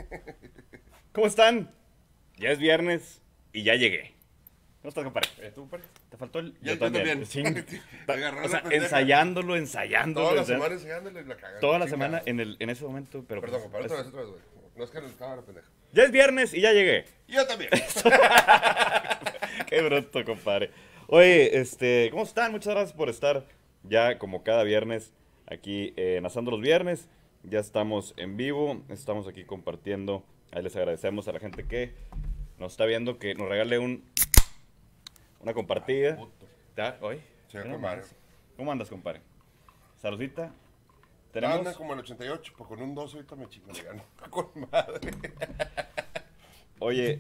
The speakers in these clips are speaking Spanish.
¿Cómo están? Ya es viernes y ya llegué. ¿Cómo estás, compadre? ¿Tú, compadre? ¿Te faltó el...? Yo también. Sí. Agarró O sea, la pendeja. ensayándolo. Toda la semana enseñándole y la cagan. Toda la Chingada. semana en ese momento, pero... Perdón, pues, compadre, otra vez, güey. No es que nos estaba la pendeja. Ya es viernes y ya llegué. Yo también. Qué bruto, compadre. Oye, ¿cómo están? Muchas gracias por estar ya como cada viernes aquí en Asando los Viernes. Ya estamos en vivo, estamos aquí compartiendo. Ahí les agradecemos a la gente que nos está viendo, que nos regale una compartida. ¿Ya? ¿Hoy? Sí, compadre. ¿Cómo andas, compadre? Saludita. Anda Tenemos... como el 88, pues con un 2 ahorita me chingo, le gano. Con madre. Oye,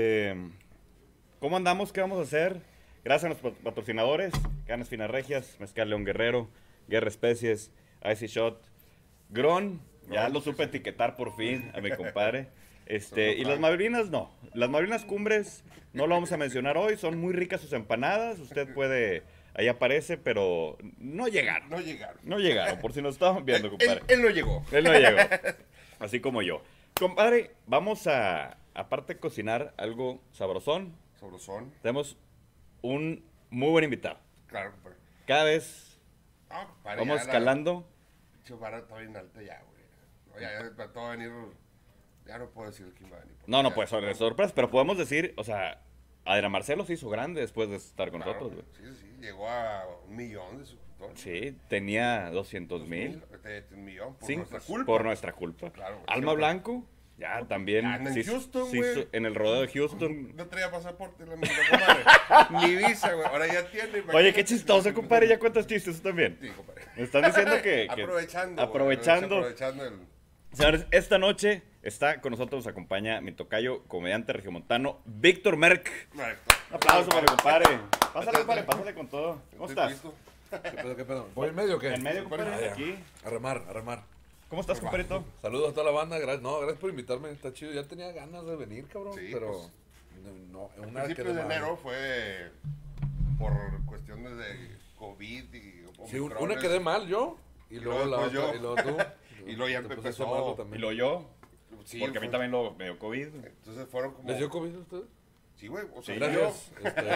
¿cómo andamos? ¿Qué vamos a hacer? Gracias a nuestros patrocinadores, Carnes Finas Regias, Mezcal León Guerrero, Guerra Especies, Icy Shot, Gron, ya lo supe etiquetar por fin a mi compadre. Y las Malvinas no, las Malvinas Cumbres no lo vamos a mencionar hoy, son muy ricas sus empanadas, usted puede, ahí aparece, pero no llegaron. No llegaron. No llegaron, por si nos estaban viendo, compadre. Él no llegó. Él no llegó, así como yo. Compadre, vamos a, aparte de cocinar algo sabrosón, Sabrosón. tenemos un muy buen invitado. Claro, compadre. Cada vez No, compadre, vamos ya escalando. La vara está bien alta ya, güey. No, ya todo va a venir. Ya no puedo decir quién va a venir. No, Ya- pues sobre sorpresas, pero podemos decir, o sea, Adriana Marcelo se hizo grande después de estar con Claro, nosotros, güey. Sí, llegó a 1,000,000 de suscriptores. Sí, tenía 200,000. 1,000,000 por Sí, nuestra pues, culpa. por nuestra culpa. Claro, güey, Alma siempre. Blanco, ya también. Anda en sí, Houston, sí, güey. en el rodeo de Houston. No traía pasaporte, la misma comadre. Ni visa, güey. Ahora ya tiene. Oye, imagínate. qué chistoso, compadre, ya cuentas chistes tú también. Sí, compadre. Me están diciendo que... Aprovechando. Aprovechando. Güey, aprovechando el. Señores, esta noche está con nosotros, nos acompaña mi tocayo, comediante regiomontano, Víctor Merck. Correcto. Un aplauso para mi compadre. Pásale, compadre, pásale con todo. ¿Cómo Estoy estás? listo. ¿Qué pedo? ¿Voy en medio o qué? En medio, compadre, Ah, ya. aquí. A remar, a remar. ¿Cómo estás, compadrito? Saludos a toda la banda, gracias. No, gracias por invitarme, está chido. Ya tenía ganas de venir, cabrón. Sí, pero pues, no, A una que principios de enero fue por cuestiones de COVID y. Sí, Omicrones. una quedé mal yo. Y luego la después otra, yo. y luego tú. Y luego ya Te pusiste empezó. malo Y también. lo yo, Sí, porque a mí fue- también me dio COVID. Entonces fueron como. ¿Les dio COVID a ustedes? Sí, güey. O sea, Sí. Gracias.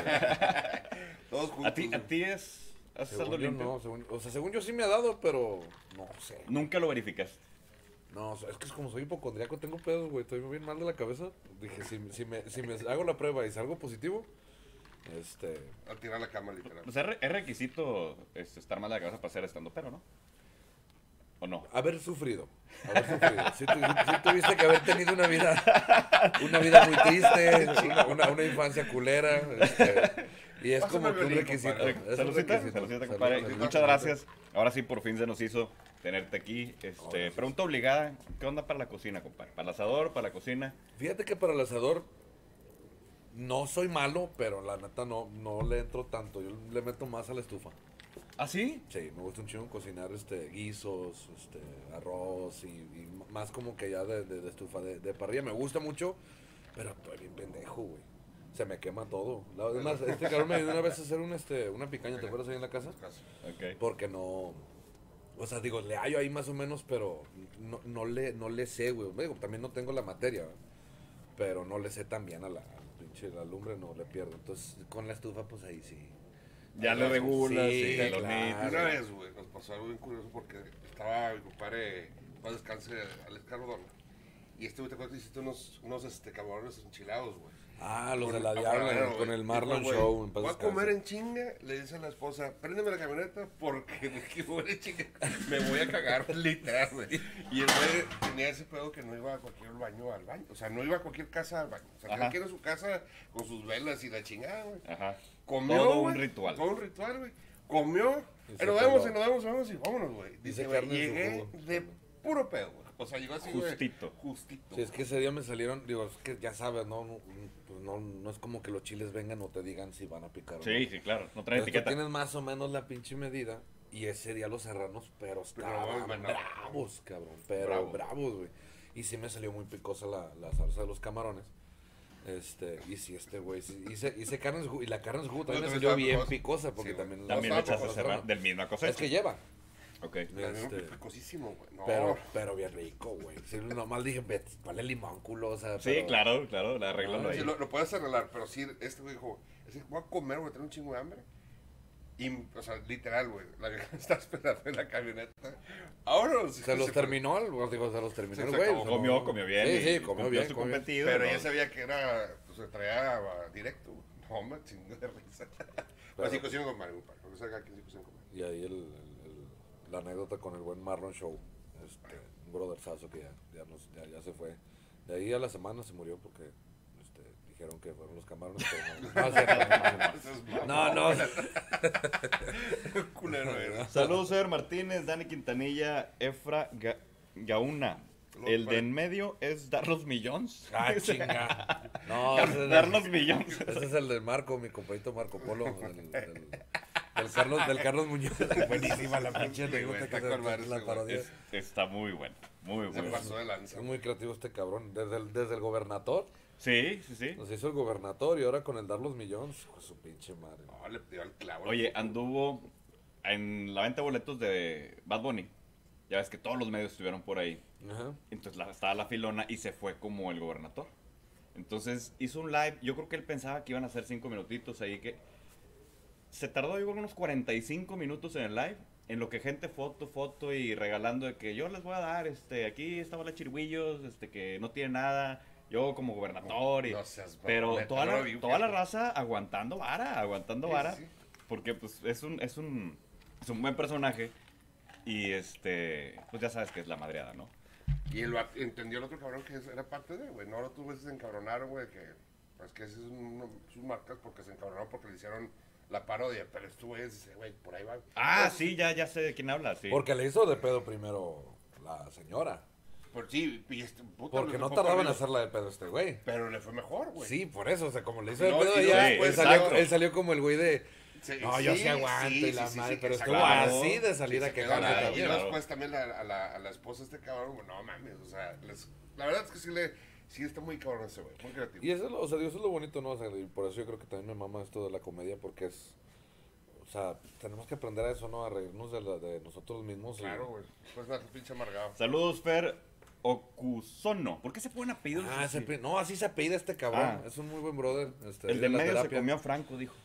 todos juntos. ¿A ti es... ¿Has Según saldo yo limpio? no, o sea, según yo sí me ha dado, pero no sé. Nunca lo verificas. No, o sea, es que es como soy hipocondriaco, tengo pedos, güey, estoy bien mal de la cabeza. Dije, si me hago la prueba y salgo positivo, A tirar la cama, literal. O sea, es requisito estar mal de la cabeza para ser estando, pero ¿no? ¿O no? haber sufrido. Sí, tuviste que haber tenido una vida muy triste, una infancia culera, y es Pásame como que un violín, requisito. compadre. Es un Saludcita, requisito. saludcita, Salud, compadre. salud. Muchas gracias. Ahora sí, por fin se nos hizo tenerte aquí. Gracias. Pregunta obligada. ¿Qué onda para la cocina, compadre? ¿Para el asador, para la cocina? Fíjate que para el asador no soy malo, pero la neta no le entro tanto, yo le meto más a la estufa. ¿Ah, sí? Sí, me gusta un chingo cocinar guisos, arroz y más como que ya de estufa, de parrilla. Me gusta mucho, pero estoy bien pendejo, güey. Se me quema todo. Además, este cabrón me ayudó una vez a hacer una picaña, ¿te acuerdas ahí en la casa? Ok. Porque no... O sea, digo, le hallo ahí más o menos, pero no le sé, güey. Digo, también no tengo la materia, ¿verdad? Pero no le sé tan bien a la lumbre, no le pierdo. Entonces, con la estufa, pues ahí sí. Ya le regulas Sí, y te lo claro. nitas. Una vez, güey, nos pasó algo bien curioso porque estaba mi compadre, para descanse, Alex Cardona. Y güey, te acuerdas que hiciste unos camarones enchilados, güey. Ah, los Con de la el Diabla, apanadero, con güey. el Marlon Dijo, güey, Show. En paz voy a descanse. comer en chinga, le dice a la esposa, préndeme la camioneta porque de que voy en chinga me voy a cagar, literal, güey. Y el güey tenía ese pedo que no iba a cualquier baño al baño. O sea, no iba a cualquier casa al baño. O sea, Ajá. tenía que ir a su casa con sus velas y la chingada, güey. Ajá. Comió, Todo un güey, ritual. Todo un ritual, güey. Comió, Y se nos vemos, peló. y nos vemos, y vámonos, güey. Dice Dice, güey, carne en su llegué jugo. de puro pedo, güey. O sea, llegó así, güey. Justito. Justito. Sí, es que ese día me salieron, digo, es que ya sabes, pues no es como que los chiles vengan o te digan si van a picar o no. Sí, sí, claro. No trae Entonces, tú etiqueta. tienes más o menos la pinche medida. Y ese día los serranos, pero estaban bueno, bravos, cabrón. Pero bravo. bravos, güey. Y sí me salió muy picosa la salsa de los camarones. Y sí, güey, sí, hice carne y la carne en su jugo también No, me también salió estaba bien picosa. picosa porque Sí, también También le No, echas no, a cerrar del misma cosecha. es que lleva. Ok. La dieron Este, picosísimo, güey. No, pero bien rico, güey. Sí, nomás dije, ¿cuál es limón, culo? O sea, Sí, pero- claro, claro, la arreglalo sí, ahí. lo puedes arreglar, pero sí, este güey dijo, voy a comer, güey, tengo un chingo de hambre. Y, o sea, literal, güey, la vieja está esperando en la camioneta. Ahora Se los terminó, digo, se los terminó Se el güey. acabó. o sea, Comió, no- comió bien. Sí, y sí, comió cumplió bien. su comió bien. cometido. Pero ¿no? ya sabía que era, pues se traía directo, güey. No, me chingo de risa. Pero sí cocino con Mario, para que salga aquí sí cocino con Mario. Y ahí la anécdota con el buen Marlon Show. Un brotherzazo que ya se fue. De ahí a la semana se murió porque dijeron que fueron los camarones. Pero no, Eso es no. culero, era. Saludos, Eder Martínez, Dani Quintanilla, Efra El Saludos, de en medio es Darlos Millones. Ah, chinga. No, Darlos Millones. ese es el de Marco, mi compadrito Marco Polo. Del Carlos Muñoz. Buenísima la pinche Sí, güey, anécdota que está con madre se la ese güey. parodia. Está muy bueno, muy Se bueno. pasó de lanza. Es muy creativo este cabrón. Desde el gobernador. Sí, sí, sí. Nos hizo el gobernador y ahora con el dar los millones. Con su pinche madre. No, le dio al clavo. Oye, anduvo en la venta de boletos de Bad Bunny. Ya ves que todos los medios estuvieron por ahí. Ajá. Entonces estaba la filona y se fue como el gobernador. Entonces hizo un live. Yo creo que él pensaba que iban a ser 5 minutitos ahí. Que se tardó, yo creo, unos 45 minutos en el live. En lo que gente foto y regalando de que yo les voy a dar, aquí estaba la Chiriguillos, que no tiene nada. Yo como gobernador. No seas pero neta, toda, no la, lo vi, toda la fíjate. raza aguantando vara. Sí. Porque pues es un buen personaje. Y pues ya sabes que es la madreada, ¿no? Y entendió el otro cabrón que era parte de, güey. No, lo tuvo, se encabronaron, güey, que pues que ese es sus marcas porque se encabronaron porque le hicieron la parodia. Pero esto, güey, dice, güey, por ahí va. Ah, sí, ya sé de quién habla, sí. Porque le hizo de pedo primero la señora. Por sí, y puta, Porque le no fue tardaba en corrido. hacerla de pedo este güey. Pero le fue mejor, güey. Sí, por eso, o sea, como le hizo de No, pedo y ella, después, exacto. él salió como el güey de, Sí, no, yo sí aguanto y la madre, pero estuvo así de salir a quejarse claro, Y también. claro. después también a la esposa de este cabrón, güey, no mames, o sea, la verdad es que sí está muy cabrón ese güey, muy creativo. Y eso, o sea, eso es lo bonito, ¿no? O sea, y por eso yo creo que también me mama esto de la comedia, porque o sea, tenemos que aprender a eso, ¿no? A reírnos de nosotros mismos. Claro, güey, pues nada, pinche amargado. Saludos, Fer Okusono. ¿Por qué se ponen apellidos? Ah, así? no, así se apellida este cabrón. Ah. Es un muy buen brother. El de la medio se terapia. comió a Franco, dijo.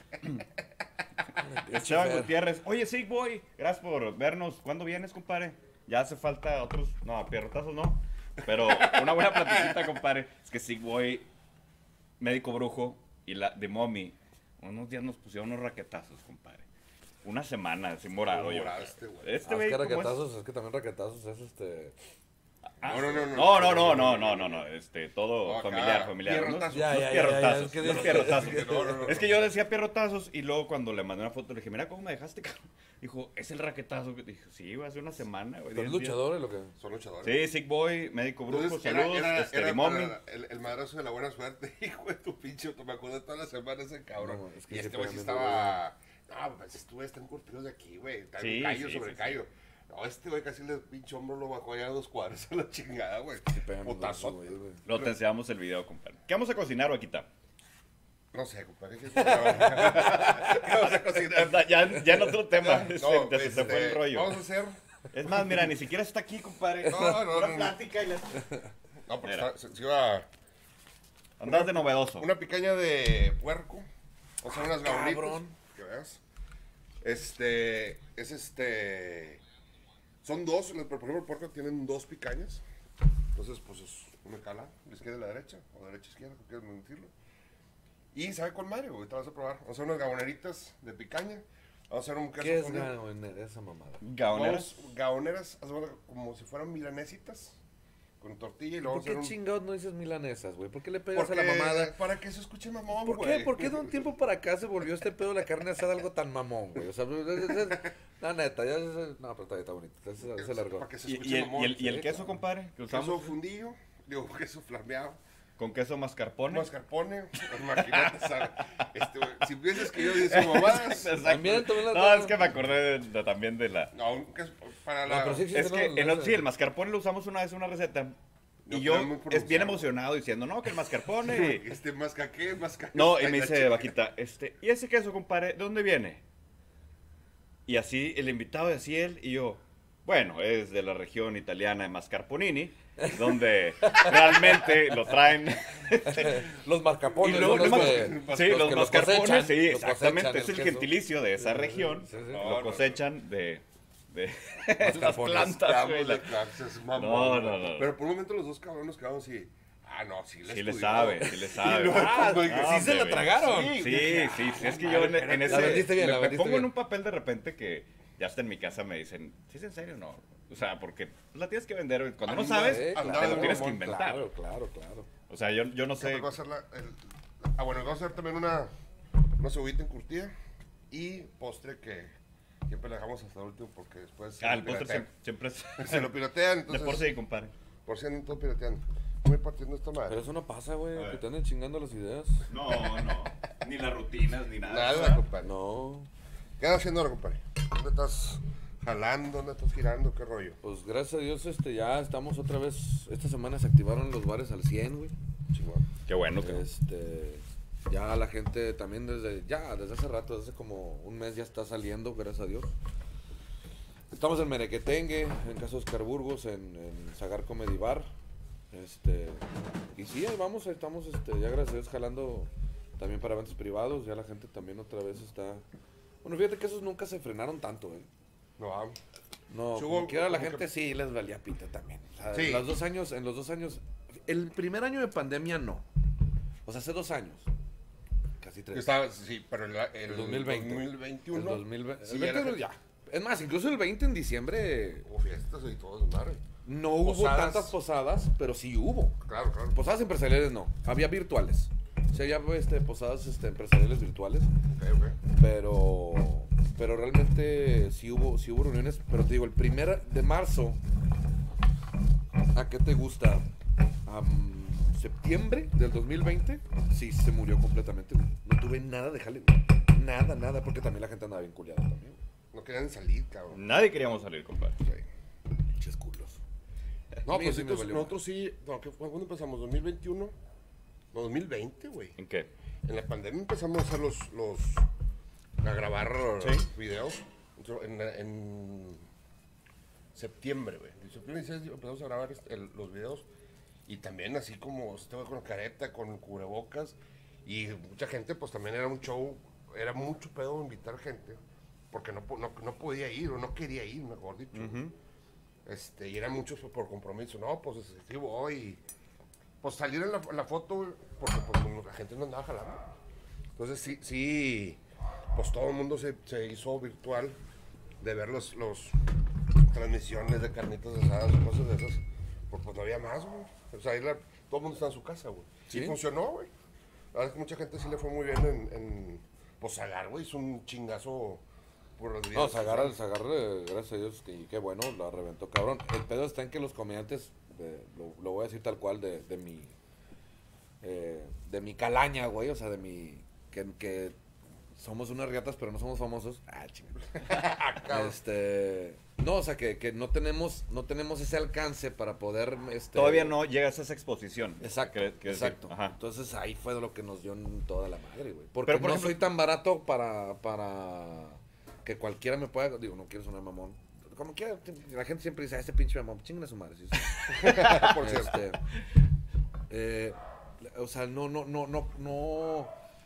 Pinche Esteban Fer. Gutiérrez. Oye, Sig Boy, gracias por vernos. ¿Cuándo vienes, compadre? Ya hace falta otros. No, a pierrotazos no. Pero una buena platiquita, compadre. Es que Sig Boy, médico brujo y la de Mommy, unos días nos pusieron unos raquetazos, compadre. Una semana, así morado yo. Morado este güey. Ah, es güey, que ¿cómo es? raquetazos, es que también raquetazos es Ah, No, no, todo No, familiar, acá, familiar. pierrotazos. Ya, Unos ya, pierrotazos, es que unos dice- pierrotazos. No. Es que yo decía pierrotazos y luego cuando le mandé una foto le dije, mira cómo me dejaste, cabrón. Dijo, es el raquetazo. Dije, sí, güey, hace una semana, güey. ¿Pero 10 es días. luchador o lo que? Son luchadores. Sí, Sick Boy, médico brujo, Entonces, saludos, era Mommy. para el madrazo de la buena suerte, hijo de tu pinche, me acuerdo de todas las semanas ese cabrón. No, es que y sí este güey sí pegan bien estaba, no, pues estuve tan curtidos de aquí, güey, tan Sí, callo sí, sobre sí, callo. No, este güey casi le pinche hombro lo bajó allá a 2 cuadras a la chingada, güey. Sí, pegan los Putazo. brazos, güey. Luego te enseñamos el video, compadre. ¿Qué vamos a cocinar, Vaquita? No sé, compadre. ¿Qué vamos a cocinar? Ya en otro tema, No, se fue el rollo. Vamos a hacer, Es más, mira, ni siquiera está aquí, compadre. No, Una no. plática y la... no, porque Mira. se iba Andas de novedoso. una picaña de puerco, o sea, unas gabritas, Cabrón. que veas. Son dos, por ejemplo, el puerco tienen 2 picañas. Entonces, pues es una cala, la izquierda y la derecha, o derecha izquierda, como quieras decirlo. Y sabe con Mario, güey, te vas a probar. Vamos a hacer unas gaboneritas de picaña. Vamos a hacer un queso ¿Qué es fundido. esa mamada? Gaoneras. Gaoneras, haz de cuenta como si fueran milanesitas, con tortilla y luego ¿Por vamos a qué hacer chingados no dices milanesas, güey? ¿Por qué le pegas Porque, a la mamada? para que se escuche mamón, ¿Por güey. qué? ¿Por qué de un tiempo para acá se volvió este pedo de la carne asada algo tan mamón, güey? O sea, la neta, ya no, pero está bonito, se largó. Para que se ¿Y, escuche mamón. y el sí, queso, claro. compadre? Que Queso usamos fundillo, digo, queso flameado, con queso mascarpone. mascarpone, imagínate, ¿sabes? Si piensas que yo dice mamadas, Exacto. También la- No, es que me acordé también de la... no, un queso para No, la... pero sí existe, Es que sí, el mascarpone lo usamos una vez en una receta. Y Yo yo estoy muy es bien pronunciado. emocionado diciendo, no, que el mascarpone. masca qué, masca... No, y Ay, me la dice chica. Vaquita, ¿y ese queso, compadre, de dónde viene? Y así el invitado, y así él, y yo, bueno, es de la región italiana de Mascarponini, donde realmente lo traen. Los mascarpones. Y luego, son no los me- que- sí, los que mascarpones, cosechan, sí, los exactamente, cosechan es el queso. gentilicio de esa región, Sí, sí. lo cosechan de las Mascarpones. plantas, güey. Estamos de clases, mamón. No, no, no. Pero por un momento los dos cabrones nos quedamos así. Ah, no, sí le Sí le estudió. sabe, sí le sabe. Y luego cuando dije, sí se la hombre, tragaron. Sí, es que yo en ese... La vendiste bien, me, la me vendiste pongo en bien. un papel de repente que ya hasta en mi casa me dicen, ¿sí es en serio o no? O sea, porque la tienes que vender, güey. Cuando no sabes, andaba te de lo tienes que mamón, inventar. Claro. O sea, yo no sé... Vamos a hacer bueno, vamos a hacer también una cebollita encurtida y postre que siempre la dejamos hasta el último porque después se el lo postre piratean. siempre es... Se lo piratean, De entonces por sí, compadre. por si andan todo pirateando. Voy partiendo esta madre. Pero eso no pasa, güey, A ver. que te anden chingando las ideas. No. Ni las rutinas, ni nada. Nada, compadre. No, ¿Qué andas haciendo ahora, compadre? ¿Dónde estás jalando? ¿Dónde estás girando? ¿Qué rollo? pues gracias a Dios ya estamos otra vez. Esta semana se activaron los bares al 100, güey. Chingón. Qué bueno que... Ya la gente también desde hace rato, desde como un mes ya está saliendo, gracias a Dios. Estamos en Merequetengue, en Casa Oscar Burgos, en Zagar Comedy Bar. Y sí, ahí vamos, ahí estamos, ya gracias a Dios jalando también para eventos privados, ya la gente también otra vez está... Bueno, fíjate que esos nunca se frenaron tanto, No, vamos. No, Sí, como quiera la como gente que- sí les valía pita también. O sea, Sí. en los 2 años, el primer año de pandemia no. O sea, hace 2 años. Casi 3. Sí, pero el 2020. 2021. El 2020. sí, el 20 era- ya. Es más, incluso el 20 en diciembre Hubo fiestas y todo, madre. no hubo Posadas. tantas posadas, pero sí hubo. Claro. Posadas empresariales no, había virtuales. Sí, había posadas empresariales virtuales, Ok. pero realmente sí hubo reuniones. Pero te digo, el 1 de marzo, ¿a qué te gusta? Septiembre del 2020, sí se murió completamente, güey. No tuve nada de jale, güey. Nada, porque también la gente andaba bien culiada también. No querían salir, cabrón. Nadie queríamos salir, compadre. Sí. Pinches culos. No, A mí pues sí me nosotros, valió nosotros sí. No, ¿cuándo empezamos? ¿2021? No, 2020, güey. ¿En qué? En la pandemia empezamos a hacer a grabar Sí. videos. En septiembre, güey. En septiembre 16 empezamos a grabar los videos. Y también así como estaba con careta, con cubrebocas. Y mucha gente, pues también era un show. Era mucho pedo invitar gente. Porque no podía ir o no quería ir, mejor dicho. Y eran muchos por compromiso. No, pues sí voy. Pues salir en la foto, güey, porque pues, la gente no andaba jalando. Entonces sí, pues todo el mundo se hizo virtual de ver los transmisiones de carnitas asadas y cosas de esas. Pues no había más, güey. O sea, todo el mundo está en su casa, güey. Sí ¿Sí? funcionó, güey. La verdad es que mucha gente sí le fue muy bien en pues Zagar, güey, hizo un chingazo por los No, videos. Zagar, gracias a Dios, y qué bueno, la reventó cabrón. El pedo está en que los comediantes, lo voy a decir tal cual, de mi calaña, güey, o sea, de mi, que somos unas riatas pero no somos famosos. Ah, chingada. Cabrón. No, o sea, que no tenemos ese alcance para poder, Todavía no llegas a esa exposición. Exacto, Que decir, exacto. ajá. Entonces ahí fue de lo que nos dio en toda la madre, güey. Porque Pero, por no ejemplo- soy tan barato para que cualquiera me pueda, digo, no quiero sonar mamón. Como quiera, la gente siempre dice, este pinche mamón, chingan a su madre. Sí, sí. Por cierto. O sea, no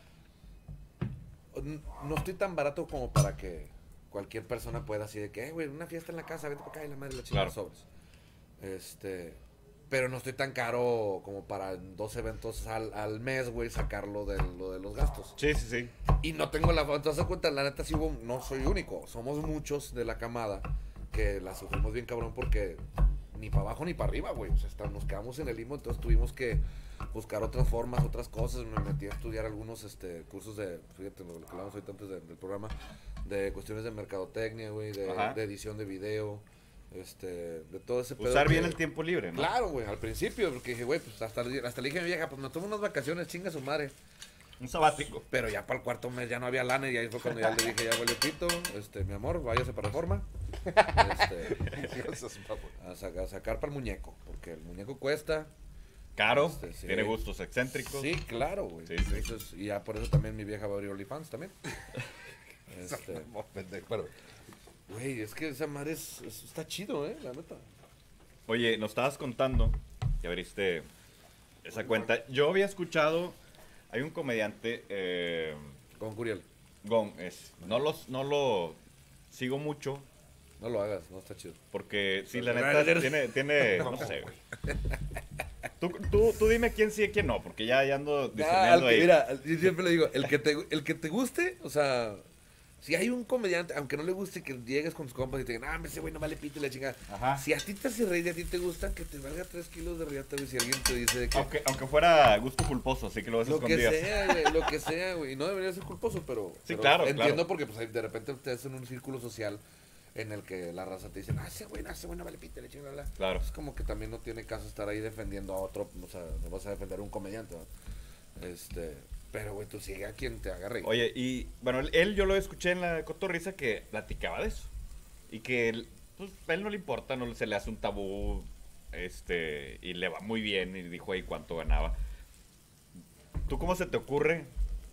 estoy tan barato como para que cualquier persona pueda así de que, güey, una fiesta en la casa, vete para acá y la madre la chingada Claro. sobres. Pero no estoy tan caro como para 2 eventos al mes, güey, sacarlo de los gastos. Sí. Y no tengo te das cuenta, la neta sí no soy único, somos muchos de la camada que la sufrimos bien cabrón porque ni para abajo ni para arriba, güey. O sea, nos quedamos en el limbo, entonces tuvimos que buscar otras formas, otras cosas. Me metí a estudiar algunos cursos fíjate lo que hablamos ahorita antes del programa, de cuestiones de mercadotecnia, güey, de edición de video, de todo ese pedo. Usar que- bien el tiempo libre, ¿no? Claro, güey, al principio, porque dije, güey, pues hasta le dije a mi vieja, pues me tomo unas vacaciones, chinga su madre. Un sabático. Pero ya para el 4º mes ya no había lana y ahí fue cuando ya le dije, ya huele pito, mi amor, váyase para Reforma. A sacar para el muñeco, porque el muñeco cuesta. Caro, Sí. tiene gustos excéntricos. Sí, claro, güey. Sí. Entonces, y ya por eso también mi vieja va a abrir OnlyFans también. Pero, Güey, es que esa madre está chido, la neta. Oye, nos estabas contando que abriste esa cuenta. Yo había escuchado, hay un comediante, Con Curiel. Gon, no lo sigo mucho, No lo hagas, no está chido. porque sí, la neta tiene, no sé, güey. Tú dime quién sí y quién no, porque ya ando discerniendo ahí. Mira, yo siempre le digo, el que te guste, o sea, si hay un comediante, aunque no le guste que llegues con tus compas y te digan, ese güey no vale pito y la chingada. Ajá. Si a ti te hace reír y a ti te gusta, que te valga 3 kilos de riata, güey, si alguien te dice de que... Aunque fuera gusto culposo, así que lo ves Lo que escondidas. sea, güey, lo que sea, güey. Y no debería ser culposo, pero... Sí, pero claro, entiendo claro. porque, pues, de repente ustedes en un círculo social en el que la raza te dice, ese güey no vale pito y la chingada. Claro. Es como que también no tiene caso estar ahí defendiendo a otro, o sea, no vas a defender a un comediante, ¿no? Pero, güey, tú sigue a quien te haga reír. Oye, y bueno, él yo lo escuché en la cotorriza que platicaba de eso. Y que pues, a él no le importa, no se le hace un tabú, y le va muy bien, y dijo ahí cuánto ganaba. ¿Tú cómo se te ocurre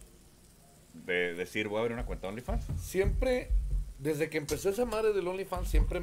de decir, voy a abrir una cuenta de OnlyFans? Siempre, desde que empezó esa madre del OnlyFans, siempre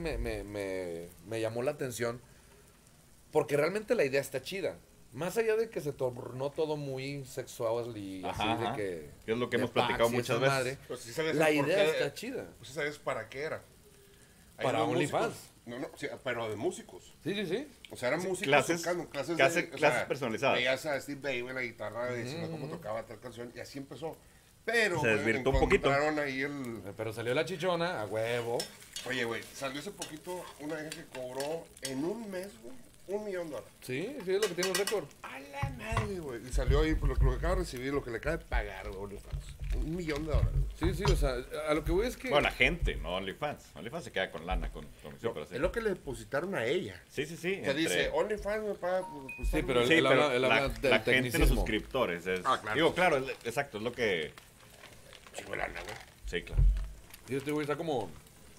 me llamó la atención, porque realmente la idea está chida. Más allá de que se tornó todo muy sexual y Ajá, así ajá. de que... Que es lo que de hemos platicado packs y muchas esa veces. madre, Pues sí sabes la por idea qué- está chida. Pues sí sabes para qué era. Hay Para unos OnlyFans. músicos- No, sí, pero de músicos. Sí. O sea, eran músicos clases- tocando, clases clases personalizadas. Veías a Steve Vai en la guitarra diciendo cómo tocaba tal canción y así empezó. Pero Se güey, desvirtuó un poquito. encontraron ahí el... Pero salió la chichona, a huevo. Oye, güey, salió hace poquito una vieja que cobró en un mes, güey, $1 millón. Sí, es lo que tiene un récord. A la madre, güey. Y salió ahí por lo que acaba de recibir, lo que le acaba de pagar, güey, OnlyFans. $1 millón. Sí, o sea, a lo que voy es que... Bueno, la gente, no OnlyFans. OnlyFans se queda con lana, con comisión, pero sí. Es lo que le depositaron a ella. Sí. O sea, dice, OnlyFans me paga... Pues, Sí, pero Sí, él pero habla la del gente, los tecnicismo. suscriptores. claro. Digo, claro, exacto, es lo que... Chingo de lana, güey. Sí, claro. Y este güey está como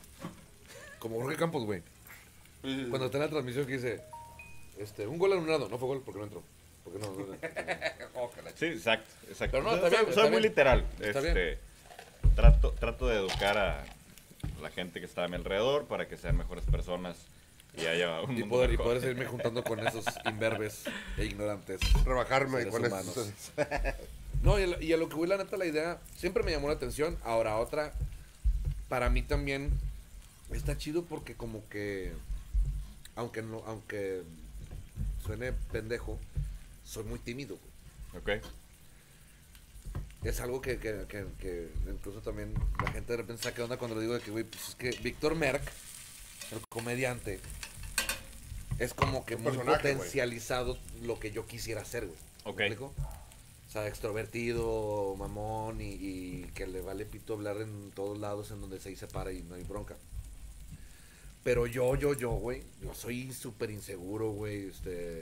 Jorge Campos, güey. Cuando está en la transmisión que dice, un gol anulado. No fue gol porque no entró. Porque no. Ojalá. Sí, exacto. Pero no, Soy- está bien, soy está muy bien. literal. Está bien. Trato de educar a la gente que está a mi alrededor para que sean mejores personas y haya un Y mundo poder mejor. seguirme juntando con esos imberbes e ignorantes. Rebajarme Seres con humanos. eso. No, y a lo que voy, la neta, la idea siempre me llamó la atención. Ahora, otra, para mí también está chido porque como que, aunque suene pendejo, soy muy tímido, güey. Ok. Es algo que incluso también la gente de repente saca de onda cuando le digo de que, güey, pues es que Víctor Merck, el comediante, es como que Un muy personaje, güey. potencializado lo que yo quisiera hacer, güey. ¿Me Ok. explico? O sea, extrovertido, mamón y que le vale pito hablar en todos lados en donde se separa y no hay bronca. Pero yo, güey, yo soy súper inseguro, güey,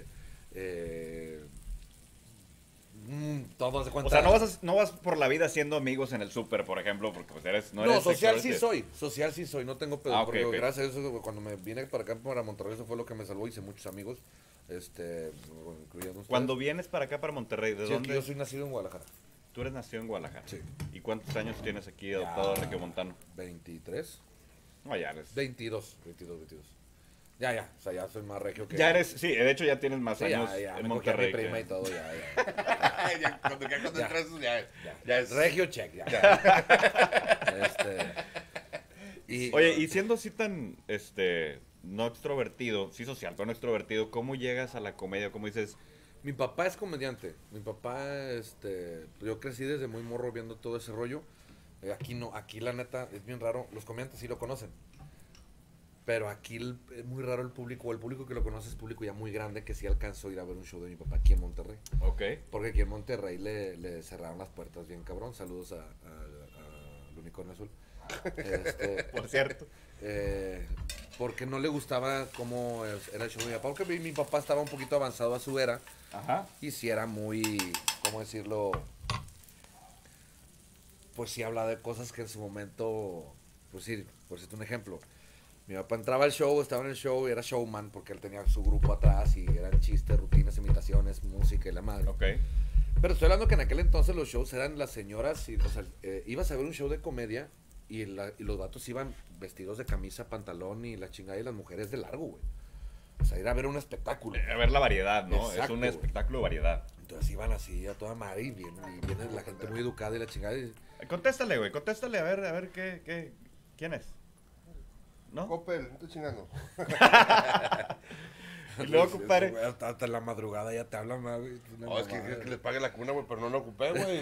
todo hace cuenta. O sea, no vas por la vida haciendo amigos en el súper, por ejemplo, porque pues eres... No, eres social sí extrovertido. soy, no tengo pedo. Ah, ok, porque ok. gracias a eso, cuando me vine para acá, para Monterrey, eso fue lo que me salvó, hice muchos amigos, bueno, incluyendo ustedes. Cuando vienes para acá, para Monterrey, ¿de Sí, es que dónde? yo soy nacido en Guadalajara. Tú eres nacido en Guadalajara. Sí. ¿Y cuántos años tienes aquí adoptado a Regiomontano? 23, No, ya eres... 22. Ya, o sea, ya soy más regio que... Ya eres, sí, de hecho ya tienes más Sí, años ya, en me cogí a mi Monterrey. prima que- y todo, ya. Cuando entras, ya es... Regio check, ya. Oye, y siendo así tan, no extrovertido, sí social, pero no extrovertido, ¿cómo llegas a la comedia? ¿Cómo dices, Mi papá es comediante. Mi papá, yo crecí desde muy morro viendo todo ese rollo. Aquí no, aquí la neta es bien raro. Los comediantes sí lo conocen. Pero aquí es muy raro el público que lo conoce es público ya muy grande que sí alcanzó a ir a ver un show de mi papá aquí en Monterrey. ok, Porque aquí en Monterrey le cerraron las puertas bien cabrón. Saludos al Unicornio Azul. por cierto? Porque no le gustaba cómo era el show de mi papá. Porque mi papá estaba un poquito avanzado a su era. Ajá. Y si era muy, ¿cómo decirlo? Pues sí habla de cosas que en su momento, pues sí, por decirte un ejemplo. Mi papá entraba al show, estaba en el show y era showman porque él tenía su grupo atrás y eran chistes, rutinas, imitaciones, música y la madre. Ok, Pero estoy hablando que en aquel entonces los shows eran las señoras, y, o sea, ibas a ver un show de comedia y los vatos iban vestidos de camisa, pantalón y la chingada, y las mujeres de largo, güey. O sea, ir a ver un espectáculo. A ver la variedad, ¿no? Exacto, es un güey. espectáculo de variedad. Entonces iban así a toda madre y viene la gente muy educada y la chingada. Contéstale, güey, contéstale, a ver quién es. ¿No? Coppel, no estoy chingando. Y luego, compadre. Güey, hasta la madrugada ya te hablan más, güey. No, es que le pague la cuna, güey, pero no lo ocupé, güey.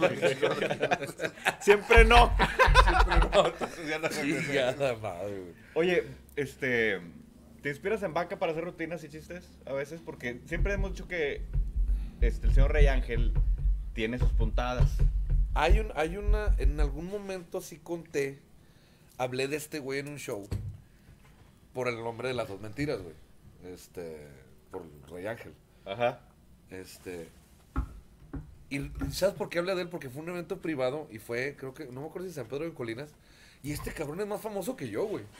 Siempre no. Siempre no, entonces ya no Chingada madre, güey. Oye, ¿te inspiras en vaca para hacer rutinas y chistes a veces? Porque siempre hemos dicho que el señor Rey Ángel tiene sus puntadas. Hay una, en algún momento sí conté, hablé de este güey en un show por el nombre de las dos mentiras, güey. Por Rey Ángel. Ajá. Y ¿sabes por qué hablé de él? Porque fue un evento privado y fue, creo que, no me acuerdo si San Pedro de Colinas. Y este cabrón es más famoso que yo, güey.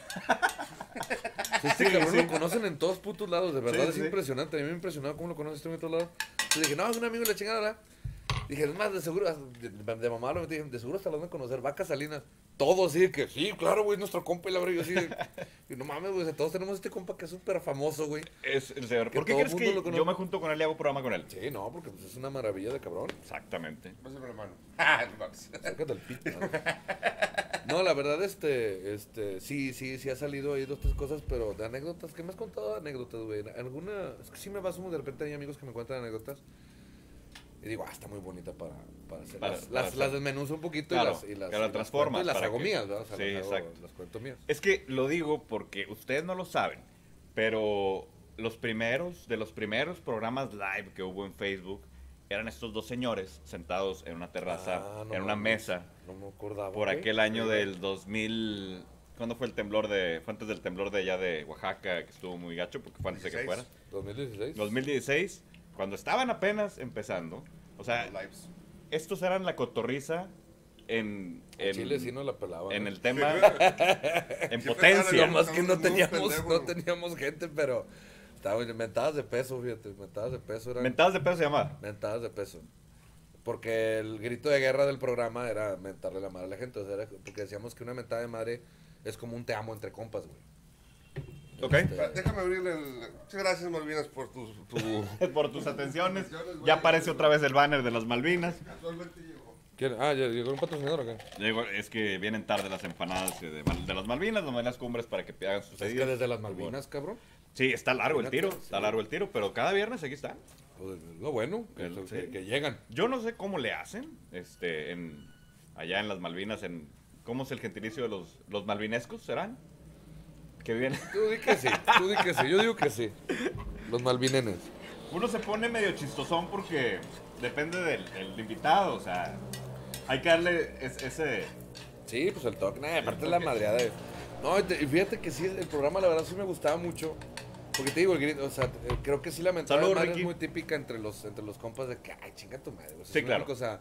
Este cabrón lo conocen en todos putos lados, de verdad, Sí, es sí. impresionante. A mí me impresionaba cómo lo conocen este güey en todos lados. Entonces dije, no, es un amigo de la chingada, ¿verdad? Dije, es más, de seguro, de mamá lo metí, dije, de seguro hasta lo van a conocer, Vaca Salinas. Todos, sí, que sí, claro, güey, nuestro compa y la verdad, yo así, y no mames, güey, todos tenemos este compa que es súper famoso, güey. Es el señor. Que ¿Por qué todo crees mundo que lo conoce. yo me junto con él y hago programa con él? Sí, no, porque pues, es una maravilla de cabrón. Exactamente. Pásame la mano. No mames. Sácate el pito. No, la verdad, sí ha salido ahí 2, 3 cosas, pero de anécdotas, ¿qué me has contado de anécdotas, güey? Alguna, es que sí me baso, de repente hay amigos que me cuentan anécdotas. Y digo, está muy bonita para hacer. Las desmenuzo un poquito Claro, y las que las transformas cuento y las para hago que- mías, ¿verdad? O sea, Sí, las exacto. las cuento mías. Es que lo digo porque ustedes no lo saben, pero de los primeros programas live que hubo en Facebook eran estos dos señores sentados en una terraza, Ah, no en una mames, mesa, No me acordaba. por güey. aquel año del 2000. ¿Cuándo fue el temblor fue antes del temblor de allá de Oaxaca, que estuvo muy gacho, porque fue antes de que 16. fuera? 2016. 2016, cuando estaban apenas empezando. O sea, Lives. estos eran la cotorriza en Chile sí no la pelaba. en ¿no? el tema, en Siempre potencia. estaban Lo más que no Estamos muy teníamos, pendejos. no teníamos gente, pero estaba mentadas de peso, fíjate, mentadas de peso eran Mentadas de pedo se llama. mentadas de peso. Porque el grito de guerra del programa era mentarle la madre a la gente, o sea, porque decíamos que una mentada de madre es como un te amo entre compas, güey. Ok. Déjame abrirle el. Muchas gracias, Malvinas, por tu. Por tus atenciones. Ya aparece otra vez el banner de las Malvinas. Casualmente llegó. ¿Quién? Ah, ¿ya llegó un patrocinador acá? Digo, es que vienen tarde las empanadas de las Malvinas Cumbres para que hagan sus Es que pedidos. desde las Malvinas, cabrón. Sí, está largo el tiro, Sí. está largo el tiro, pero cada viernes aquí están. Pues, lo bueno, que, Sí. que llegan. Yo no sé cómo le hacen, allá en las Malvinas, ¿cómo es el gentilicio de los malvinescos, serán? Que viven. Tú di que sí, yo digo que sí. Los malvinenes. Uno se pone medio chistosón porque depende del invitado, o sea, hay que darle ese. Sí, pues el toque, aparte la madreada. No, y fíjate que sí, el programa la verdad sí me gustaba mucho. Porque te digo, el grito, o sea, creo que sí la mentada de Salud, madre Ricky. es muy típica entre los compas de que, ay, chinga tu madre. O sea, Sí, es una claro. cosa.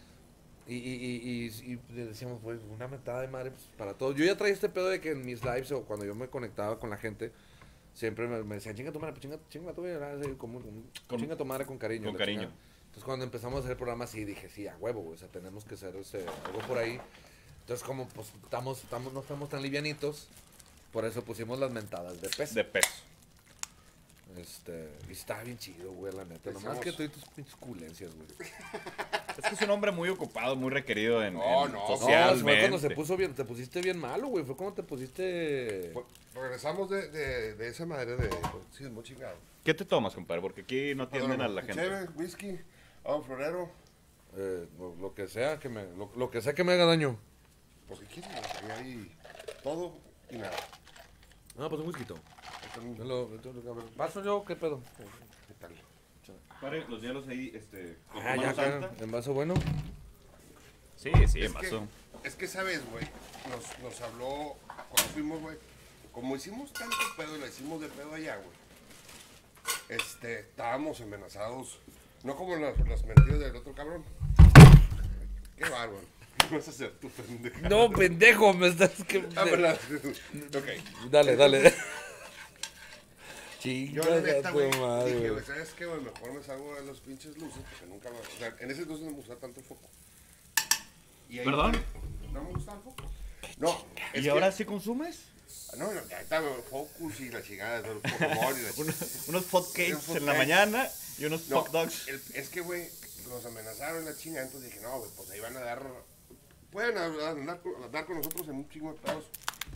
Y le decíamos, pues, una mentada de madre pues, para todos. Yo ya traía este pedo de que en mis lives o cuando yo me conectaba con la gente, siempre me decían, chinga tu madre, pues, chinga tu madre, así, chinga tu madre con cariño. Con la cariño. chingada. Entonces cuando empezamos a hacer el programa sí dije, sí, a huevo, güey, o sea, tenemos que hacer algo por ahí. Entonces como pues no estamos tan livianitos, por eso pusimos las mentadas de peso. De peso. Y estaba bien chido, güey, la neta. Nomás Decíamos- que tú y tus pinches culencias, güey. Es que es un hombre muy ocupado, muy requerido en No, No, socialmente. fue cuando se puso bien, te pusiste bien malo, güey. Fue cuando te pusiste... Pues, regresamos de esa madre de. Sí, muy chingado. ¿Qué te tomas, compadre? Porque aquí no atienden a la gente. Cheve, whisky, agua florero. lo que sea lo que sea que me haga daño. Pues, ¿qué quieres? Ahí hay todo y nada. No, pues un whisky. Ahí ¿Paso yo o qué pedo? ¿Qué tal? Compadre, los hielos ahí, con Ah, tu ya mano acá, santa. en vaso bueno. Sí, sí, en Es que, vaso. es que, ¿sabes, güey? Nos habló cuando fuimos, güey. Como hicimos tanto pedo y la hicimos de pedo allá, güey. Estábamos amenazados. No como las mentiras del otro cabrón. Qué bárbaro. ¿Qué vas a hacer tú, pendeja? No, pendejo, me estás... Ah, verdad. Ok. Dale. Yo Chinga la neta, tu güey, madre, dije, güey. güey, ¿sabes qué, güey? Mejor me salgo de los pinches luces porque nunca me... O sea, en ese entonces no me gustaba tanto el foco. Y ahí, ¿Perdón? No me gustaba el foco. No, ¿Y ahora sí consumes? No, ya está Focus y la chingada, los Pokémon y la Unos hotcakes Unos en la hotcakes. mañana y unos No, hot dogs. es que, güey, nos amenazaron la chinga, entonces dije, no, güey, pues ahí van a dar... Pueden andar con nosotros en un chingo de pedos.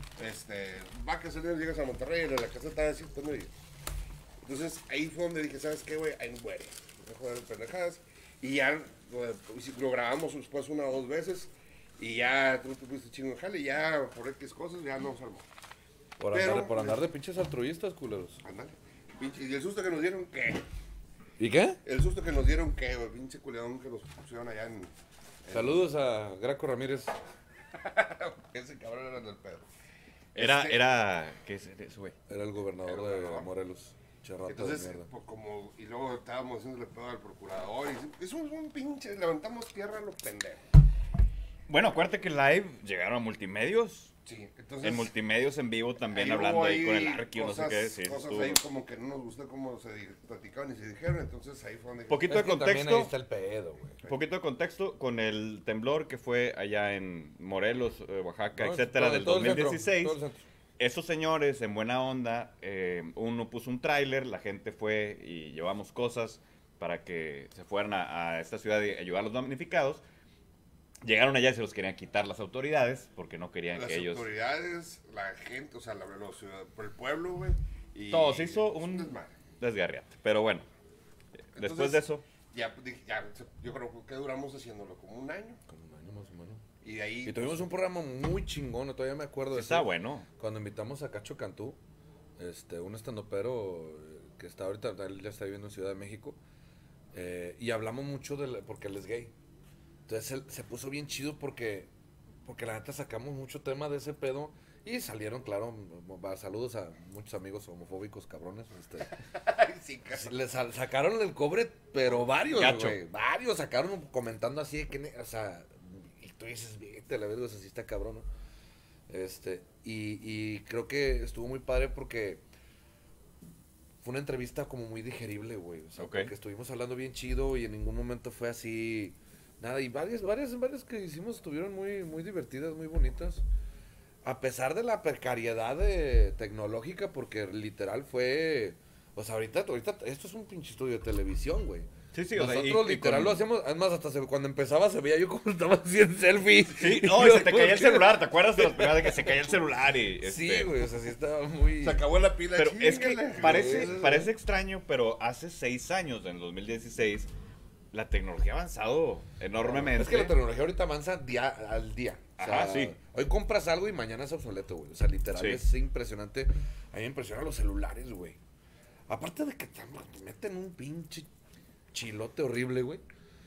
Va que salir, llegas a Monterrey, de la casa está así, entonces ahí fue donde dije, ¿sabes qué, güey? Ahí muere. Dejo de pendejadas. Y ya lo grabamos después 1 o 2 veces. Y ya tú te fuiste chingo de jale. Y ya por X cosas ya no se armó. Por andar de pinches altruistas, culeros. Ándale. Y el susto que nos dieron, ¿qué? ¿Y qué? El susto que nos dieron, ¿qué, güey? Pinche culeadón que nos pusieron allá en... Saludos a Graco Ramírez. Ese cabrón era del pedo. ¿qué es eso, güey? Era el gobernador El de gobernador. Morelos. Charrata de Entonces, mierda. pues, y luego estábamos haciéndole pedo al procurador. Y eso es un pinche, levantamos tierra a los pendejos. Bueno, acuérdate que live llegaron a multimedios. Sí, entonces... En multimedios en vivo también ahí hablando hubo ahí con el Arqui, no sé cosas- qué. Sí, cosas estuvo- ahí como que no nos gustó cómo se platicaban y se dijeron. Entonces ahí fue donde... Poquito Es de que también ahí contexto. está el pedo, güey. Poquito de contexto con el temblor que fue allá en Morelos, Oaxaca, No, etcétera, del todo el centro, 2016. todo el centro. Esos señores, en buena onda, uno puso un tráiler, la gente fue y llevamos cosas para que se fueran a esta ciudad y ayudar a los damnificados. Llegaron allá y se los querían quitar las autoridades porque no querían Las que ellos... autoridades, la gente, o sea, por el pueblo, güey. Y Todo se hizo es un desmadre. desgarriate. Pero bueno, después Entonces, de eso... Ya, yo creo que duramos haciéndolo como 1 año. Como un año más o menos. Y de ahí... Y tuvimos un programa muy chingón, todavía me acuerdo de Está eso. bueno. Cuando invitamos a Cacho Cantú, un estandopero que está ahorita, él ya está viviendo en Ciudad de México, y hablamos mucho porque él es gay. Entonces él se puso bien chido porque la neta sacamos mucho tema de ese pedo y salieron, claro, saludos a muchos amigos homofóbicos cabrones. Ay, sí, cabrón. Sacaron el cobre, pero varios, Gacho. güey. Varios sacaron comentando así de que, o sea, y tú dices, vete, la verdad, o sea, sí está cabrón, ¿no? Y creo que estuvo muy padre porque fue una entrevista como muy digerible, güey. O sea, Ok. porque estuvimos hablando bien chido y en ningún momento fue así, nada. Y varias que hicimos estuvieron muy, muy divertidas, muy bonitas. A pesar de la precariedad tecnológica, porque literal fue... O sea, ahorita esto es un pinche estudio de televisión, güey. Sí, sí, o sea, Nosotros y literal con- lo hacíamos, además hasta cuando empezaba se veía yo como estaba haciendo selfie. Sí, no, y se te caía el celular, ¿te acuerdas de las primeras de que se caía el celular y... Sí, güey, o sea, sí estaba muy... Se acabó la pila. Pero es que chíngale. parece extraño, pero hace 6 años, en el 2016, la tecnología ha avanzado enormemente. Es que la tecnología ahorita avanza día al día. O sea, Ajá, sí. Hoy compras algo y mañana es obsoleto, güey. O sea, literal Sí. es impresionante. A mí me impresionan los celulares, güey. Aparte de que te meten un pinche chilote horrible, güey.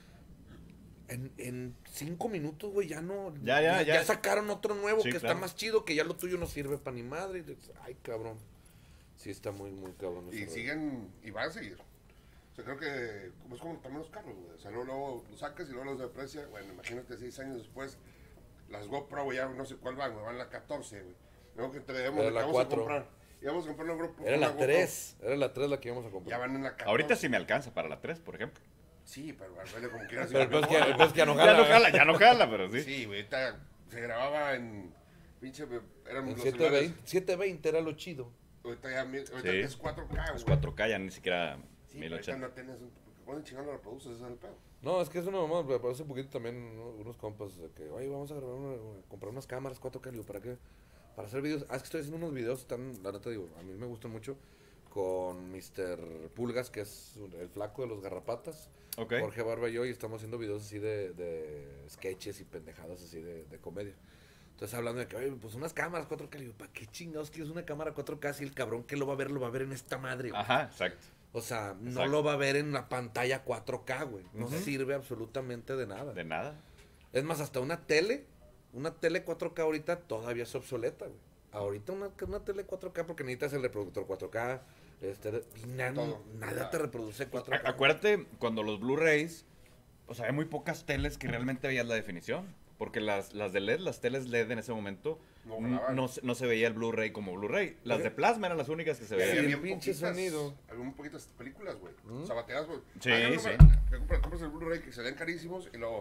En 5 minutos, güey, ya no... Ya. sacaron otro nuevo Sí, que claro. está más chido, que ya lo tuyo no sirve para ni madre. Y dices, ay, cabrón. Sí, está muy, muy cabrón. Y ese rollo. siguen, y van a seguir. O sea, creo que es como también los carros, güey. O sea, luego los sacas y luego los deprecia. Bueno, imagínate 6 años después, las GoPro, güey, ya no sé cuál van, güey, van la 14, güey. Luego que traíamos, Era la vamos 4. a comprar. Íbamos a comprar una GoPro. Era la GoPro. 3. Era la 3 la que íbamos a Ya comprar. van en la 14. Ahorita sí me alcanza para la 3, por ejemplo. Sí, pero vale como quieras. Pero el peor es que ya no Ya no jala, pero sí. Sí, güey, ahorita se grababa en pinche, éramos En los celulares. 720 era lo chido. Ahorita ya, ahorita Sí. es 4K, Es güey. 4K, ya ni siquiera Sí, pero ahorita 1080. no tienes, porque cuando chingando la produces, ese es el pedo. No, es que es una mamá, pero hace poquito también unos compas de que, oye, vamos a grabar comprar unas cámaras 4K, digo, ¿para qué? Para hacer videos. Ah, es que estoy haciendo unos videos tan, la neta digo, a mí me gustan mucho, con Mr. Pulgas, que es el flaco de los garrapatas, Ok. Jorge Barba y yo, y estamos haciendo videos así de sketches y pendejadas así de comedia. Entonces hablando de que, oye, pues unas cámaras 4K, le digo, ¿para qué chingados quieres una cámara 4K si el cabrón que lo va a ver en esta madre, güey? Ajá, exacto. O sea, no Exacto. lo va a ver en la pantalla 4K, güey. No Ujú. sirve absolutamente de nada. De nada. Es más, hasta una tele 4K ahorita todavía es obsoleta, güey. Ahorita una tele 4K porque necesitas el reproductor 4K, y Todo. nada te reproduce 4K. Acuérdate cuando los Blu-rays, o sea, hay muy pocas teles que realmente veías la definición. Porque las de LED, las teles LED en ese momento, No no, grababan. no se veía el Blu-ray como Blu-ray. Las de plasma eran las únicas que se Y Sí, veían. el había pinche poquitas- sonido. Había muy poquitas películas, güey. ¿Mm? O sea, bateas, güey. Sí, Ah, sí. compras el Blu-ray que salían carísimos y luego,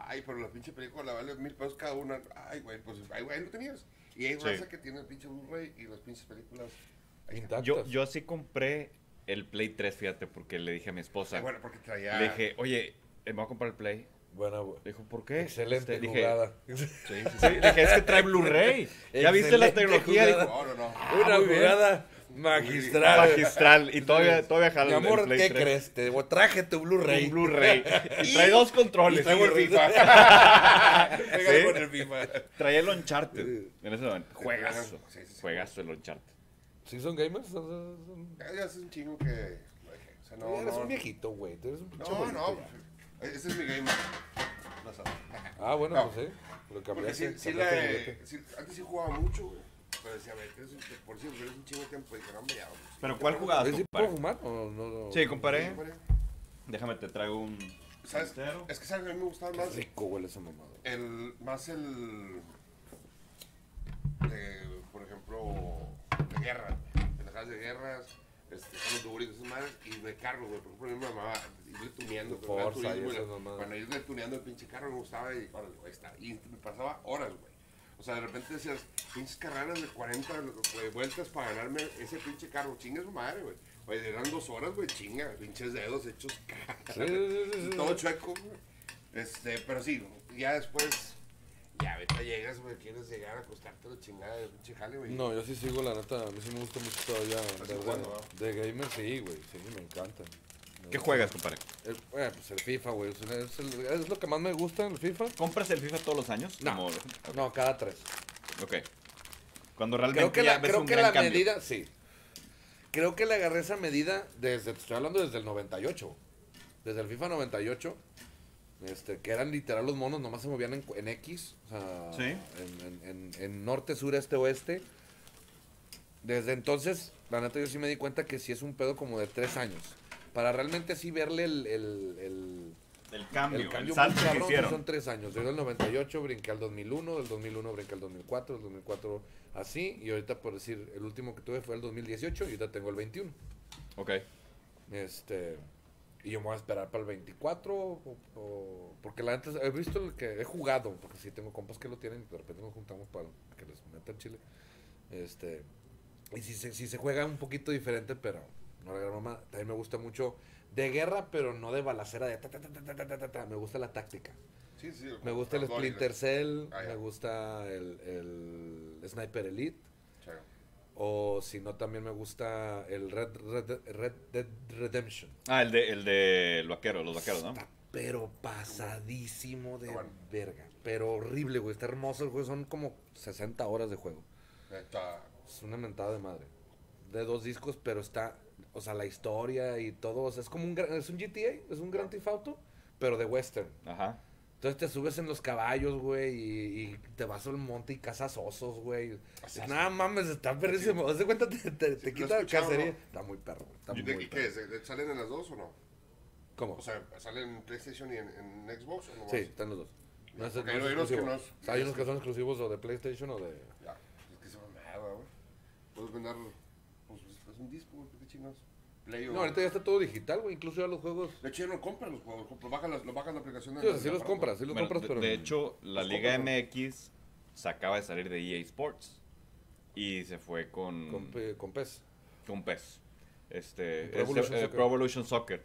Ay, pero la pinche película la vale $1,000 cada una. Ay, güey, pues ahí lo tenías. Y hay Sí. raza que tiene el pinche Blu-ray y las pinches películas. Ahí está. Intactas. Yo sí compré el Play 3, fíjate, porque le dije a mi esposa. Bueno, porque traía. Le dije, oye, me voy a comprar el Play. Buena, güey. Le dijo, ¿por qué? Excelente Dije, jugada. sí, sí, sí. Le dije, es que trae Blu-ray. ¿Ya viste la Excelente tecnología? jugada. Dijo, No, no, no. Una muy bien. jugada magistral. magistral. Y todavía jala Mi el amor, Play ¿qué 3. crees? Te traje tu Blu-ray. Un Blu-ray. Y trae 2 controles. Y traigo el Sí. FIFA. Sí. Pégale con el FIFA. Traía el Uncharted en ese momento. Sí, Juegazo. sí, sí, sí. Juegazo el Uncharted. ¿Sí son gamers? Son- Ya es un chingo que. O sea, no, eres no. un viejito, güey. Tú eres un pinche No, abuelito no. ya. Ese es mi game. No sabes. Ah, bueno, No. pues sí. Lo Porque cambiaste. sí, cambiaste de juguete. antes sí jugaba mucho, güey. Pero decía, a ver, por cierto, eres un chingo de tiempo. Y dije, no, hombre, ya. Pues, ¿Pero cuál jugabas, Oye, ¿sí compadre? puedo fumar o no? Sí, compadre. compadre. Déjame, te traigo un... ¿Sabes? Entero. Es que ¿sabes? A mí me gustaba Qué más rico huele esa mamada. más el de, por ejemplo, de guerra, pendejadas de guerras, están los duritos, esas madres, y de carros, güey. Por ejemplo, a mí me mamaba irle tuneando, De con Gran Forza y Turismo, esas mamadas. cuando irle tuneando el pinche carro me gustaba y, órale, ahí está. Y me pasaba horas, güey. O sea, de repente decías, pinches carreras de 40 güey, vueltas para ganarme ese pinche carro. Chinga su madre, güey. Oye, eran 2 horas, güey, chinga. Pinches dedos hechos Sí. todo chueco, güey. Pero sí, ya después, ya ahorita llegas, güey, quieres llegar a acostarte a la chingada de pinche jale, güey. No, yo sí sigo, la neta. A mí sí me gusta mucho todavía. Así jugando, De gamer, sí, güey. Sí, me encanta. ¿Qué juegas, compadre? Pues el FIFA, güey. Es lo que más me gusta, el FIFA. ¿Compras el FIFA todos los años? No. Como- No, cada 3. Ok. Cuando realmente Creo que ya la, ves creo un que gran la cambio. medida, sí. Creo que le agarré esa medida desde, te estoy hablando desde el 98. Desde el FIFA 98. Que eran literal los monos, nomás se movían en X. O sea, Sí. en norte, sur, este, oeste. Desde entonces, la neta, yo sí me di cuenta que sí es un pedo como de 3 años. Para realmente sí verle El cambio, el cambio el salto muy que cabrón, sí hicieron. son 3 años. Yo del 98 brinqué al 2001, del 2001 brinqué al 2004, del 2004 así. Y ahorita, por decir, el último que tuve fue el 2018 y ahorita tengo el 21. Ok. Y yo me voy a esperar para el 24 porque la neta he visto el que he jugado, porque sí tengo compas que lo tienen y de repente nos juntamos para que les metan chile. Y si se juega un poquito diferente, pero no la gran mamá. También me gusta mucho de guerra, pero no de balacera de ta, ta, ta, ta, ta, ta, ta, ta. Me gusta la táctica. Sí, sí. Me gusta el Splinter Cell, Ah, ya. me gusta el Sniper Elite. Chao. O si no, también me gusta el Red Dead Redemption. Ah, el de los vaqueros, ¿no? Está pero pasadísimo de Está bueno. verga. Pero horrible, güey. Está hermoso el juego. Son como 60 horas de juego. Neta. Es una mentada de madre. De 2 discos, pero está... O sea, la historia y todo. O sea, es como es un GTA, es un Grand Theft Auto, pero de western. Ajá. Entonces te subes en los caballos, güey, y te vas al monte y cazas osos, güey. Nada mames, está perrísimo. Haz de cuenta, te Lo he quita la escuchado, cacería. ¿no? Está muy perro, güey. Está ¿Y muy qué perro. es? ¿Salen en las dos o no? ¿Cómo? O sea, ¿salen en PlayStation y en Xbox o no? Sí, están los dos. No es, Porque no es hay unos que exclusivo. no- O sea, hay unos que son exclusivos o de PlayStation o de... Ya. Es que se me nada, güey. Puedes vender. Pues es un disco, güey. ¿Qué chingados? Play o. No, ahorita ya está todo digital, güey. Incluso ya los juegos... De hecho, ya no compras los juegos. Lo bajas la aplicación. Sí, o sea, sí los compras, Bueno, pero... de hecho, la Los Liga compras, MX se acaba de salir de EA Sports y se fue con Con PES. PES. Pro Es Evolution Soccer. Pro Evolution Soccer.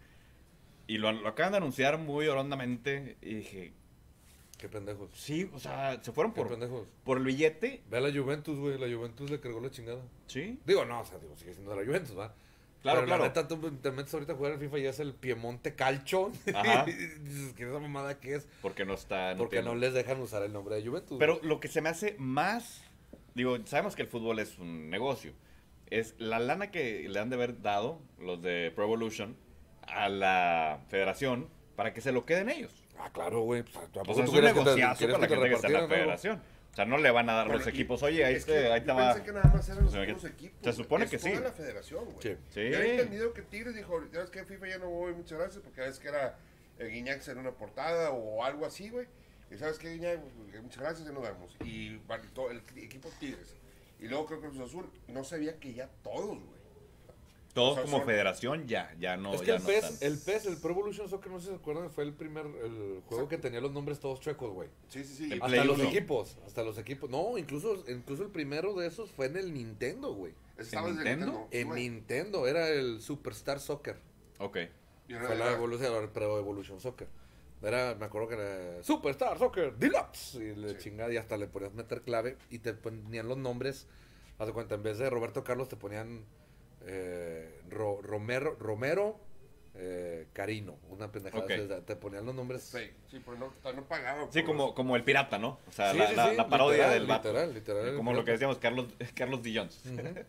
Y lo acaban de anunciar muy hondamente y dije, Qué pendejos. sí, o sea, se fueron Qué por pendejos. el billete. Ve a la Juventus, güey. La Juventus le cargó la chingada. Sí, Digo, no, o sea, sigue siendo de la Juventus, ¿va? claro, Pero claro. la neta, tú te metes ahorita a jugar al FIFA y es el Piemonte Calcio. Ajá. Y dices, ¿qué esa mamada qué es? Porque no está. Porque no tiene- les dejan usar el nombre de Juventus. Pero güey. lo que se me hace más, digo, sabemos que el fútbol es un negocio, es la lana que le han de haber dado los de Pro Evolution a la federación para que se lo queden ellos. Ah, claro, güey. Pues, ¿a O poco sea, es tú un querías que te- negociazo querías para la que te gente que está en la repartieran algo? federación. O sea, no le van a dar Bueno, los y- equipos, oye, ahí es te, que ahí te yo va. pensé que nada más eran los O sea, mismos equipos. se supone Es que sí. toda la federación, güey. Sí. Sí. Yo había entendido que Tigres dijo, ya ves que FIFA ya no voy, muchas gracias, porque ves que era Guiñac en una portada o algo así, güey. Y sabes que Guiñac, muchas gracias, ya nos vemos. Y todo el equipo Tigres. Y luego creo que Cruz Azul, no sabía que ya todos, güey. Todos O sea, como son- federación ya no. Es que ya el no PES, están. el PES, el Pro Evolution Soccer, no sé si se acuerdan, fue el primer el juego que tenía los nombres todos chuecos, güey. Sí. El Hasta Play los 1. equipos. No, incluso el primero de esos fue en el Nintendo, güey. Ese estaba ¿En desde Nintendo? En güey. Nintendo, era el Superstar Soccer. Ok. Y era- Fue la evolución, el Pro Evolution Soccer. Me acuerdo que era Superstar Soccer Deluxe. Y le Sí. chingada, y hasta le ponías meter clave y te ponían los nombres. Haz de cuenta, en vez de Roberto Carlos te ponían Romero Carino. Una pendejada. Ok. O sea, te ponían los nombres. Sí, pero no pagaban. Sí, por- como el pirata, ¿no? O sea, Sí, la, sí, la- sí, la parodia literal, del vato. literal, Como lo que decíamos, Carlos Dillons.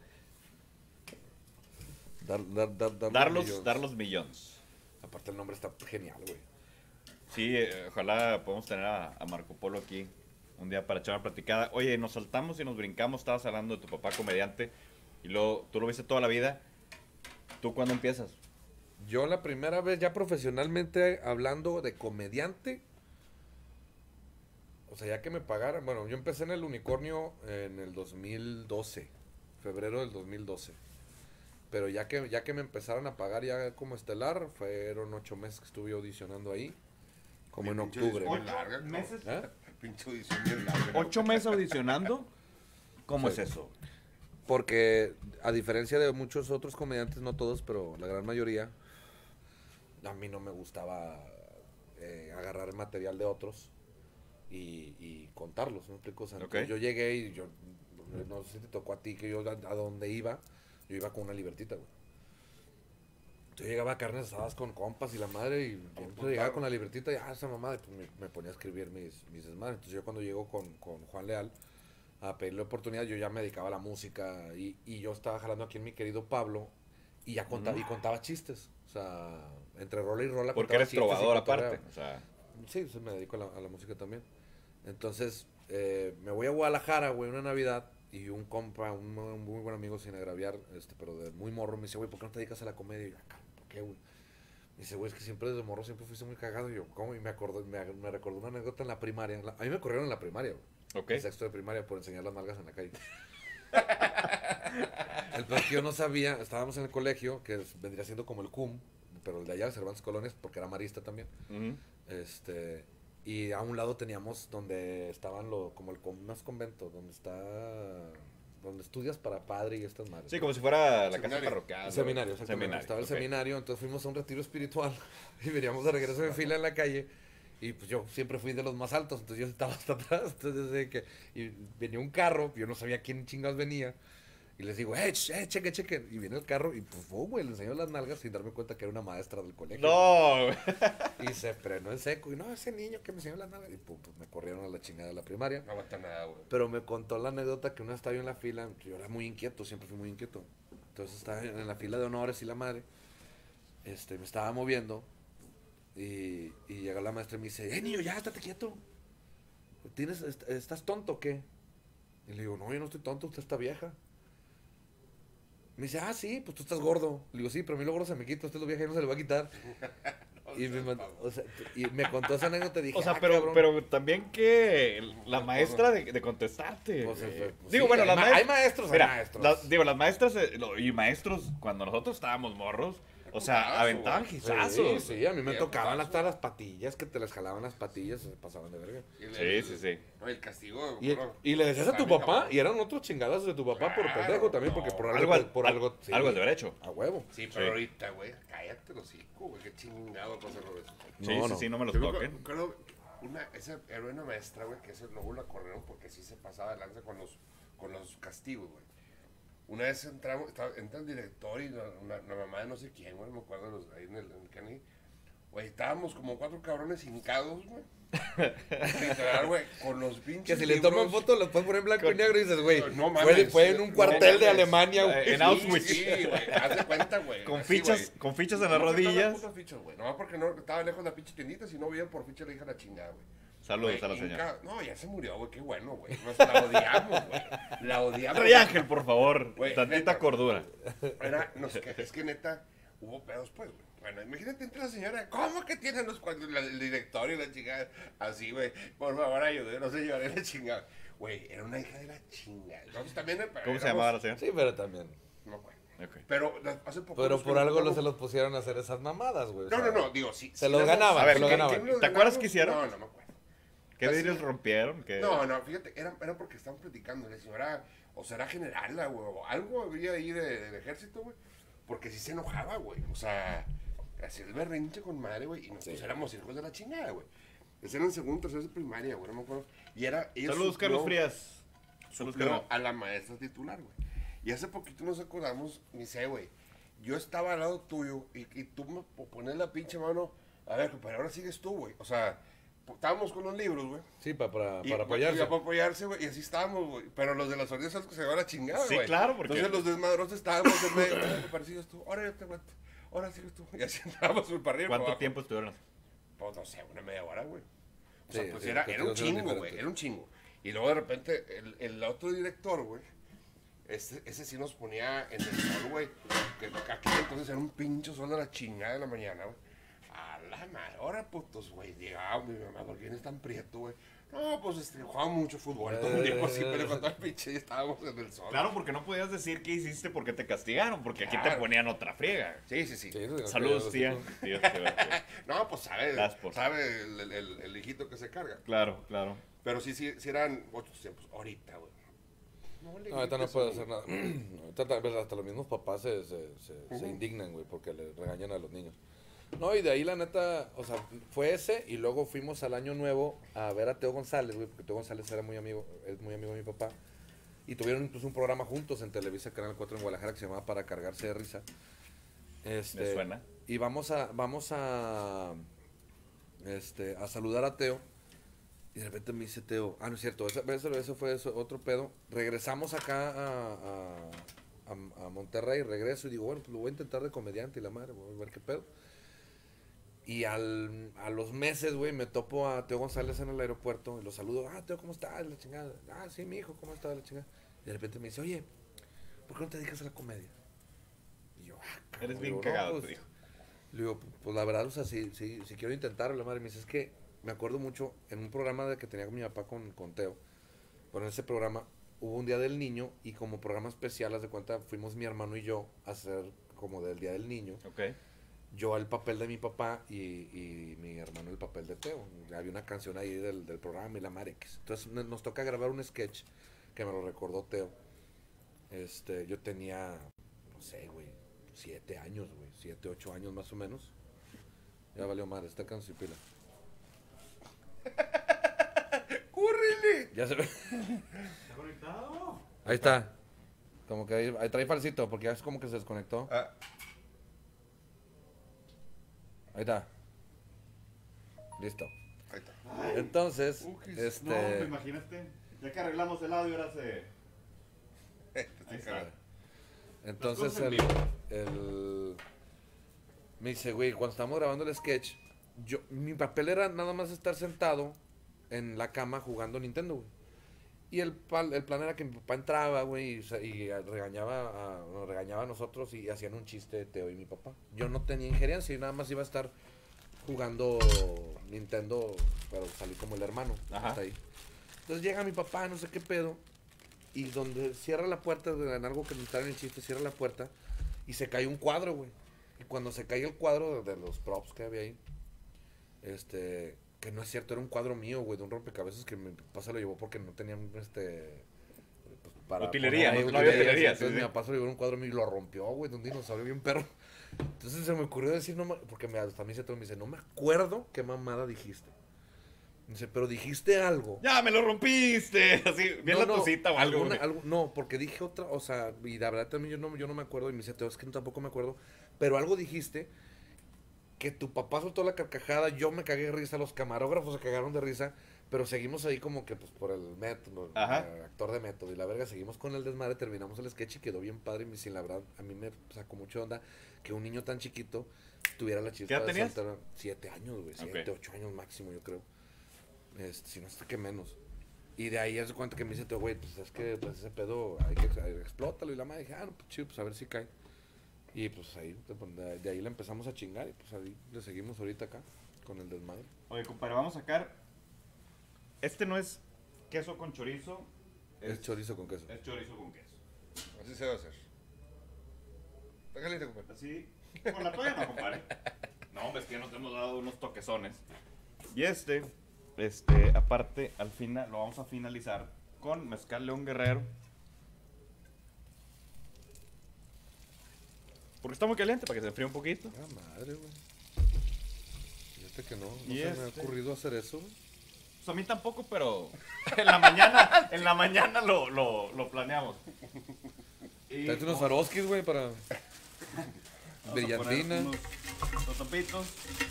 Darlos Millones. Aparte el nombre está genial, güey. Sí, ojalá podamos tener a Marco Polo aquí un día para echar una platicada. Oye, nos saltamos y nos brincamos. Estabas hablando de tu papá comediante y luego tú lo viste toda la vida. ¿Tú cuándo empiezas? Yo la primera vez ya profesionalmente hablando de comediante, o sea, ya que me pagaran, bueno, yo empecé en el Unicornio en el 2012, febrero del 2012. Pero ya que me empezaron a pagar ya como estelar, fueron 8 meses que estuve audicionando ahí, como en Pinche octubre. audición bien larga, ¿no? meses. ¿Eh? Pinche audición bien larga. 8 meses audicionando. ¿Cómo Sí. es eso? Porque a diferencia de muchos otros comediantes, no todos, pero la gran mayoría, a mí no me gustaba agarrar material de otros y contarlos, ¿me explico? O sea, Ok. yo llegué y yo, no sé si te tocó a ti, que yo a donde iba, yo iba con una libertita, güey. Yo llegaba a carnes asadas con compas y la madre y siempre llegaba con la libertita y esa mamá, pues me ponía a escribir mis desmadres. Entonces yo cuando llego con Juan Leal a pedirle oportunidad, yo ya me dedicaba a la música y yo estaba jalando aquí en mi querido Pablo y ya contaba chistes. O sea, entre rola y rola Porque contaba eres chistes y trovador cotorreaba. aparte. O sea, Sí, pues me dedico a la música también. Entonces, me voy a Guadalajara, güey, una Navidad y un compa, un muy buen amigo sin agraviar, pero de muy morro, me dice, güey, ¿por qué no te dedicas a la comedia? Y yo, ¿por qué, güey? Me dice, güey, es que siempre desde morro siempre fuiste muy cagado. Y yo, ¿cómo? Y me recordó una anécdota en la primaria. A mí me corrieron en la primaria, güey. ok. En sexto de primaria por enseñar las nalgas en la calle. El peor es que yo no sabía, estábamos en el colegio, que vendría siendo como el CUM, pero el de allá, Cervantes Colones, porque era marista también. Ujú. Y a un lado teníamos donde estaban como más convento, donde estudias para padre y estas madres. Sí, como si fuera la casa Seminario. parroquial. El seminario, exactamente. Seminario, Estaba el ok. seminario, entonces fuimos a un retiro espiritual y veníamos de regreso en fila en la calle. Y pues yo siempre fui de los más altos, entonces yo estaba hasta atrás. Entonces y venía un carro, yo no sabía quién chingados venía. Y les digo, cheque. Y viene el carro y pues, güey, le enseñó las nalgas sin darme cuenta que era una maestra del colegio. No, güey. Y se frenó en seco. Y no, ese niño que me enseñó las nalgas. Y pues me corrieron a la chingada de la primaria. No aguanta nada, güey. Pero me contó la anécdota que una vez estaba yo en la fila. Yo era muy inquieto, siempre fui muy inquieto. Entonces estaba en la fila de honores y la madre. Me estaba moviendo. Y llegó la maestra y me dice, niño, ya, estate quieto. ¿Estás tonto o qué? Y le digo, no, yo no estoy tonto, usted está vieja. Me dice, sí, pues tú estás gordo. Le digo, sí, pero a mí lo gordo se me quita, usted lo vieja y no se le va a quitar. Y me contó esa anécdota y dije, O sea, cabrón. pero también que la maestra de contestarte. Pues, güey. pues, Digo, sí, bueno, hay maestros, Mira, hay maestros. las maestras y maestros, cuando nosotros estábamos morros, o sea, Putazo, aventaban güey. gizazos. Sí, a mí me Bien, tocaban putazo. hasta las patillas, que te les jalaban las patillas, se pasaban de verga. Sí. No, el castigo. Y le decías a tu También, papá, cabrón. y eran otros chingadas de tu papá por Claro, pendejo también, porque no. por Algo, algo, sí, algo es de derecho. a huevo. Sí, pero Sí. ahorita, güey, cállate los hocico, güey, qué chingado cosa lo ves. Sí, no me los Yo me toquen. acuerdo, esa heroína maestra, güey, que eso luego la corrieron porque sí se pasaba de lanza con los castigos, güey. Una vez entra el director y la mamá de no sé quién, güey, no me acuerdo, ahí en el Kennedy. Güey, estábamos como 4 cabrones hincados, güey. Literal, güey, con los pinches Que si le toman libros. fotos, los pueden poner en blanco y negro y dices, güey, No mames. fue en un cuartel de mames. Alemania, güey. En Auschwitz. Sí, güey, haz de cuenta, güey. Con así, fichas, güey. con fichas en No las me tocan rodillas. putas fichas, güey. No, porque no estaba lejos de la pinche tiendita, si no veían por ficha le dije a la chingada, güey. Saludos Güey, a la señora. No, ya se murió, güey, qué bueno, güey. La odiamos, güey. La odiamos. Rey Ángel, por favor. Güey, Tantita neta. cordura. Es que neta, hubo pedos, pues, güey. Bueno, imagínate entre la señora, ¿cómo que tienen los cuadros? El directorio y la chingada. Así, güey, por favor, ayúdenme, no se llevaré la chingada. Güey, era una hija de la chingada. Entonces también. ¿Cómo se llamaba la señora? Sí, pero también. No, güey. Ok. Pero hace poco... Pero nos por algo preguntamos- se los pusieron a hacer esas mamadas, güey. o sea, No, digo, sí. Se sí los damos- ganaban, A ver, se los ¿qué- ganaban. ¿Quién nos ¿Te acuerdas ganamos? qué hicieron? No, no me acuerdo. ¿Qué Así- vidrios rompieron? ¿Qué? No, fíjate, era porque estaban platicando, la señora, o será generala, güey, o algo había ahí del ejército, güey, porque sí se enojaba, güey, o sea, hacía el berrinche con madre, güey, y nosotros Sí. éramos hijos de la chingada, güey. Ese era en segundo, tercero de primaria, güey, no me acuerdo, y era... ella Saludos, suplió- Carlos Frías. Saludos, suplió Carlos. a la maestra titular, güey, y hace poquito nos acordamos, me dice, güey, yo estaba al lado tuyo, y tú me pones la pinche mano, a ver, pero ahora sigues tú, güey, o sea... Estábamos con los libros, güey. Sí, para Y, apoyarse. Para apoyarse, güey. Y así estábamos, güey. Pero los de las orillas son los que se van a la chingada, Sí, güey. claro, porque- Entonces los desmadrosos estábamos en medio. Ahora sigues tú. Ahora yo te aguanto. Ahora sigues tú. Y así andábamos para arriba. y para ¿Cuánto abajo. tiempo estuvieron? Pues no sé, una media hora, güey. O sea, Sí, pues sí, era los un castigos eran chingo, güey. diferentes. Era un chingo. Y luego de repente el otro director, güey. Ese sí nos ponía en el sol, güey. Que aquí entonces era un pincho sol de la chingada de la mañana, güey. A la madre, ahora putos, güey. Llegaba mi mamá, ¿por qué vienes tan prieto, güey? No, pues jugaba mucho fútbol. Todo un tiempo así, pero cuando el pinche estábamos en el sol. Claro, porque no podías decir qué hiciste porque te castigaron, porque aquí te Claro. ponían otra friega. Sí. Sí, Saludos, tía. Tía, tía. No, pues sabe, Las sabe el hijito que se carga. Claro, claro. Pero sí eran otros tiempos. Ahorita, güey. No, ahorita no puede hacer nada. Ahorita tal vez hasta los mismos papás se indignan, güey, porque le regañan a los niños. No, y de ahí la neta, o sea, fue ese y luego fuimos al año nuevo a ver a Teo González, güey, porque Teo González era muy amigo, es muy amigo de mi papá. Y tuvieron incluso un programa juntos en Televisa Canal 4 en Guadalajara que se llamaba Para Cargarse de Risa. Me suena. Y vamos a saludar a Teo. Y de repente me dice Teo, no es cierto, ese fue otro pedo. Regresamos acá a Monterrey, regreso y digo, bueno, pues lo voy a intentar de comediante y la madre, voy a ver qué pedo. Y a los meses, güey, me topo a Teo González en el aeropuerto y lo saludo, Teo, ¿cómo estás? La chingada. Sí, mi hijo, ¿cómo estás? La chingada. Y de repente me dice, oye, ¿por qué no te dedicas a la comedia? Y yo, cabrón. Eres bien Digo, cagado, pues, te dijo. le digo, pues la verdad, o sea, sí quiero intentarlo, la madre. Me dice, es que me acuerdo mucho en un programa que tenía con mi papá con Teo. Bueno, en ese programa hubo un Día del Niño y como programa especial, haz de cuenta, fuimos mi hermano y yo a hacer como del Día del Niño. Ok. Yo el papel de mi papá y mi hermano el papel de Teo. Había una canción ahí del programa y la madre. Entonces nos toca grabar un sketch que me lo recordó Teo. Yo tenía, no sé, güey, 7 años, güey, 7, 8 años más o menos. Ya valió madre, esta canción pila. ¡Cúrrele! Ya se ve. ¿Está conectado? Ahí está. Como que ahí trae falsito, porque ya es como que se desconectó. Ah, Ahí está. Listo. ahí está. Entonces, No, pues imagínate. Ya que arreglamos el audio, ahora se... Ahí está. Entonces Las cosas me dice, güey, cuando estábamos grabando el sketch, mi papel era nada más estar sentado en la cama jugando Nintendo, güey. Y el plan era que mi papá entraba, güey, y nos regañaba a nosotros y hacían un chiste Teo y mi papá. Yo no tenía injerencia y nada más iba a estar jugando Nintendo, pero salí como el hermano. Ajá. Hasta ahí. Entonces llega mi papá, no sé qué pedo, y donde cierra la puerta, en algo que me está en el chiste, cierra la puerta y se cae un cuadro, güey. Y cuando se cae el cuadro de los props que había ahí, que no es cierto, era un cuadro mío, güey, de un rompecabezas que mi papá se lo llevó porque no tenían, pues, para Utilería, poner ahí no había utilerías. utilería, Entonces sí, mi sí. papá se lo llevó un cuadro mío y lo rompió, güey, de un dinosaurio bien perro. Entonces se me ocurrió decir, porque hasta mí me dice, no me acuerdo qué mamada dijiste. Dice, pero dijiste algo. ¡Ya, me lo rompiste! Así, bien la tosita o algo. No, porque dije otra, o sea, y la verdad también yo no me acuerdo, y me dice, Teo, es que tampoco me acuerdo, pero algo dijiste que tu papá soltó la carcajada, yo me cagué de risa, los camarógrafos se cagaron de risa, pero seguimos ahí como que pues por el método, Ajá. actor de método, y la verga, seguimos con el desmadre, terminamos el sketch y quedó bien padre, y sin la verdad, a mí me sacó mucho onda que un niño tan chiquito tuviera la chispa ¿Qué edad de tenías? soltar 7 años, güey, 7, Ok. 8 años máximo, yo creo. Si no es que menos. Y de ahí hace cuenta que me dice, güey, pues es que pues, ese pedo hay que explótalo. Y la madre dije, no, pues chido, pues a ver si cae. Y pues ahí, de ahí le empezamos a chingar y pues ahí le seguimos ahorita acá con el desmadre. Oye, compadre, vamos a sacar... Este no es queso con chorizo. Es chorizo con queso. Es chorizo con queso. Así se va a hacer. Déjale, compadre. Así, con la toalla no, compadre. No, hombre, es que ya nos hemos dado unos toquezones. Y aparte, al final, lo vamos a finalizar con mezcal León Guerrero. Porque está muy caliente, para que se enfríe un poquito. Ah, madre, güey. Fíjate que no Y se me ha ocurrido hacer eso, güey. Pues a mí tampoco, pero en la mañana lo planeamos. Y Tráete unos Swarovskis, güey, para vamos a brillantina. poner unos totopitos.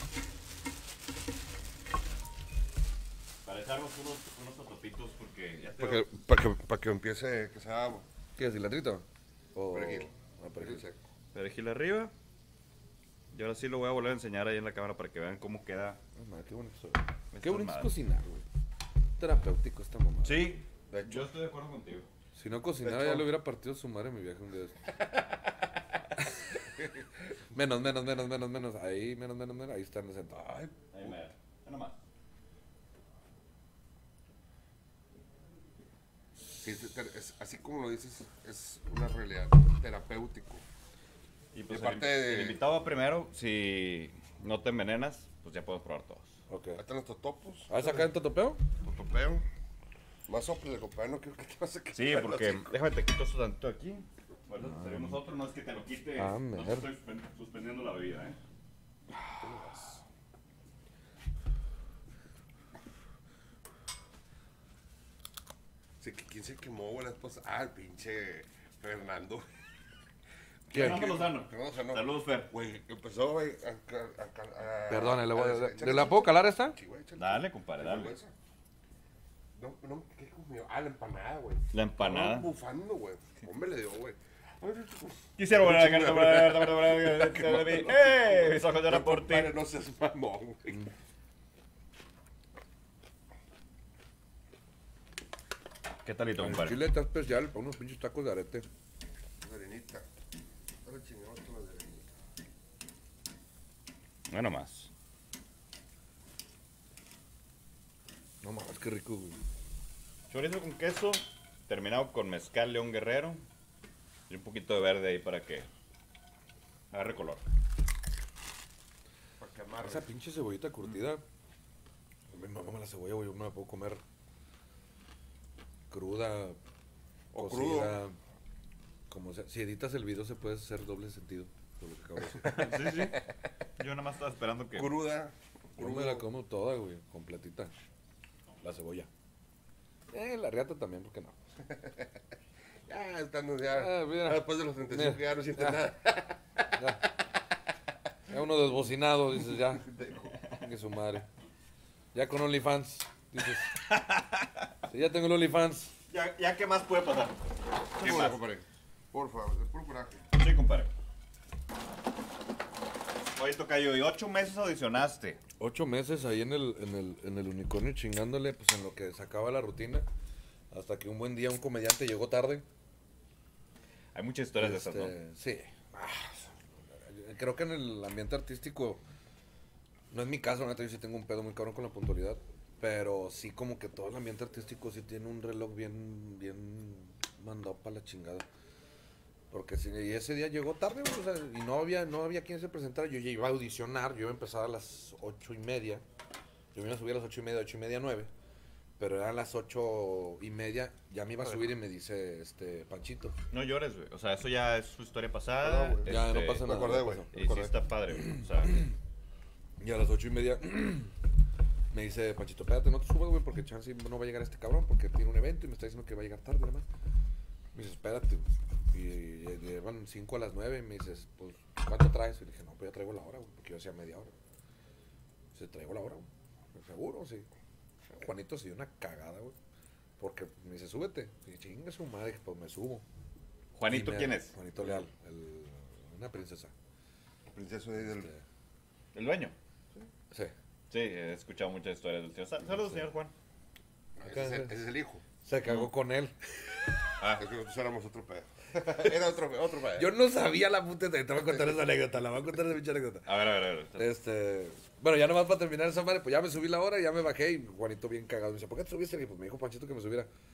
Para echarnos unos totopitos, porque ya te Para que empiece, que sea ¿Qué, cilantrito? O... perejil. Ah, perejil. seco. perejil arriba. Y ahora sí lo voy a volver a enseñar ahí en la cámara para que vean cómo queda. Ah, madre, qué bonito soy. Estas Qué bonito es madres. cocinar, güey. Terapéutico esta mamá. Sí, De hecho. yo estoy de acuerdo contigo. Si no cocinara, De hecho- ya le hubiera partido su madre en mi viaje un día. menos. Ahí, menos. Ahí están sentados. Ay, Ahí me da. Nomás. Sí, así como lo dices, es una realidad terapéutico. Y pues Y aparte de- el invitado va primero. Si no te envenenas, pues ya puedes probar todos. ok. Ahí están los totopos. ¿Vas acá en Totopeo? Totopeo. Más sople, compadre, no quiero que te pase que Sí, porque déjame te quito eso tantito aquí. Bueno, servimos otro, no es que te lo quite. Ah, no te mierda. estoy suspendiendo la bebida, Sí, ¿quién se quemó, güey, la esposa? Ah, el pinche Fernando. ¿Quién? Fernando Lozano. Fernando Lozano. Saludos, Fer. Güey, empezó, güey, Perdón, échale, ¿le la puedo calar esta? Sí, güey, échale. Dale, compadre, ¿Qué dale. fue esa? No, ¿qué comió? Ah, la empanada, güey. La empanada. Estaba bufando, güey. Hombre, le dio, güey. Quisiera volver a la ¡Eh! Mis ojos lloran por ti. Compadre, no seas mamón, güey. ¿Qué talito, El compadre? chile está especial para unos pinches tacos de arete. Arenita. Ahora chingamos con las de arenita. Bueno, más. No mames, qué rico, güey. Chorizo con queso, terminado con mezcal León Guerrero. Y un poquito de verde ahí para que agarre color. Para que amarre. Esa pinche cebollita curtida. Me mama la cebolla, güey. Yo me la puedo comer cruda, O cocida, como sea. Si editas el video se puede hacer doble sentido. Por lo que acabo de decir. Sí, sí. Yo nada más estaba esperando que... Cruda. Yo me la como toda, güey, completita. La cebolla. La riata también, ¿por qué no? Ya, estando ya. Ah, mira. Después de los 35 Mira. ya no siente Ya. nada. Ya uno desbocinado, dices ya. Que su madre. Ya con OnlyFans, dices. Sí, ya tengo el OnlyFans. ¿Ya qué más puede pasar? ¿Qué Bueno, más? compadre. Por favor, de puro coraje. Sí, compadre. Oye, tocayo, y 8 meses audicionaste. 8 meses ahí en el unicornio chingándole, pues en lo que sacaba la rutina. Hasta que un buen día un comediante llegó tarde. Hay muchas historias de esas, ¿no? Sí. Creo que en el ambiente artístico, no es mi caso, neta, yo sí tengo un pedo muy cabrón con la puntualidad. Pero sí como que todo el ambiente artístico sí tiene un reloj bien mandado para la chingada. Porque si y ese día llegó tarde, güey, o sea, y no había quien se presentara. Yo ya iba a audicionar, yo iba a empezar a las 8:30. Yo me iba a subir a las 8:30, 8:30, 9. Pero eran las 8:30, ya me iba a subir y me dice Panchito. No llores, güey. O sea, eso ya es su historia pasada. No, güey. Ya no pasa Me nada. acordé, no güey. pasa. Y sí está padre, güey. O sea, Y a las 8:30 me dice Panchito, espérate, no te subas, güey, porque chance no va a llegar este cabrón, porque tiene un evento y me está diciendo que va a llegar tarde, nada más. Me dice, espérate, güey. Y llevan 5 a las 9 y me dices, pues, ¿cuánto traes? Y le dije, no, pues ya traigo la hora, güey, porque yo hacía media hora. Dice, traigo la hora, güey. ¿Seguro? Sí. Juanito se dio una cagada, güey. Porque me dice, súbete. Y dije, chinga su madre, pues me subo. Juanito, Y ¿quién es? Juanito Leal, una princesa. Princesa de del. Este, El dueño. sí. Sí, he escuchado muchas historias del señor. Saludos, señor Juan. Ese es el hijo. Se cagó con él. Ah, Es que nosotros éramos otro pedo. Era otro pedo. Yo no sabía la puta. Te voy a contar esa anécdota. La voy a contar esa pinche anécdota. a ver. Bueno, ya nomás para terminar esa madre, pues ya me subí la hora, ya me bajé y Juanito bien cagado me dice, ¿por qué te subiste? Y pues me dijo Panchito que me subiera.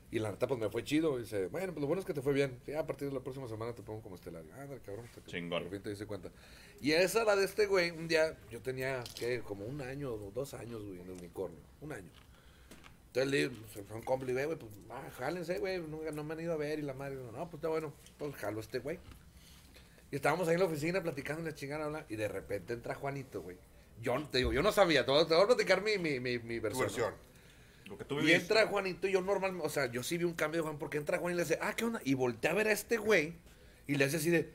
Y la neta, pues me fue chido. Y dice, bueno, pues lo bueno es que te fue bien. Sí, a partir de la próxima semana te pongo como estelar. Ah, dale, cabrón. Hasta que Chingón. por fin te dice cuenta. Y esa, la de este güey, un día, yo tenía, ¿qué? Como 1 año o 2 años, güey, en el unicornio. 1 año. Entonces le se fue un compa y le dije, güey, pues, jálense, güey, no me han ido a ver. Y la madre, no, pues está bueno, pues jalo a este güey. Y estábamos ahí en la oficina platicando en la chingada, habla, y de repente entra Juanito, güey. Yo te digo, yo no sabía, te voy a platicar mi Tu versión. versión. ¿no? Lo que tú Y viviste. entra Juanito y yo normal, o sea, yo sí vi un cambio de Juan porque entra Juan y le dice, ¿qué onda? Y voltea a ver a este güey y le hace así de...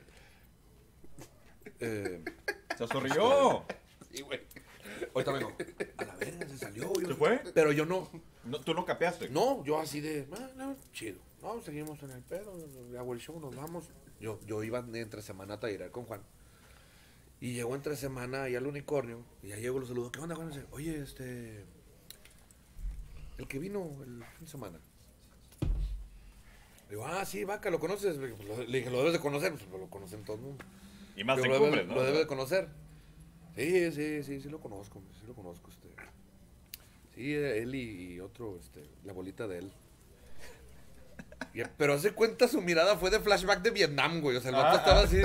Se sonrió. Sí, güey. Ahorita vengo. A la verga, se salió. Yo, ¿Se fue? Pero yo no. No, tú no capeaste. No, yo así de, no, chido. No, seguimos en el pedo, hago el show, nos vamos. Yo iba entre semana a tallerar con Juan. Y llegó entre semana ahí al unicornio. Y ya llego, lo saludo. ¿Qué onda, Juan? Y dice, oye, el que vino el fin de semana. Le digo, sí, Vaca, ¿lo conoces? Le dije, lo debes de conocer. Pues lo conocen todo el mundo. Y más Pero en cumbres, ¿no? lo debes de conocer. Sí lo conozco, sí lo conozco. Sí, él y otro, la bolita de él. Pero hace cuenta su mirada fue de flashback de Vietnam, güey. O sea, el vato estaba así.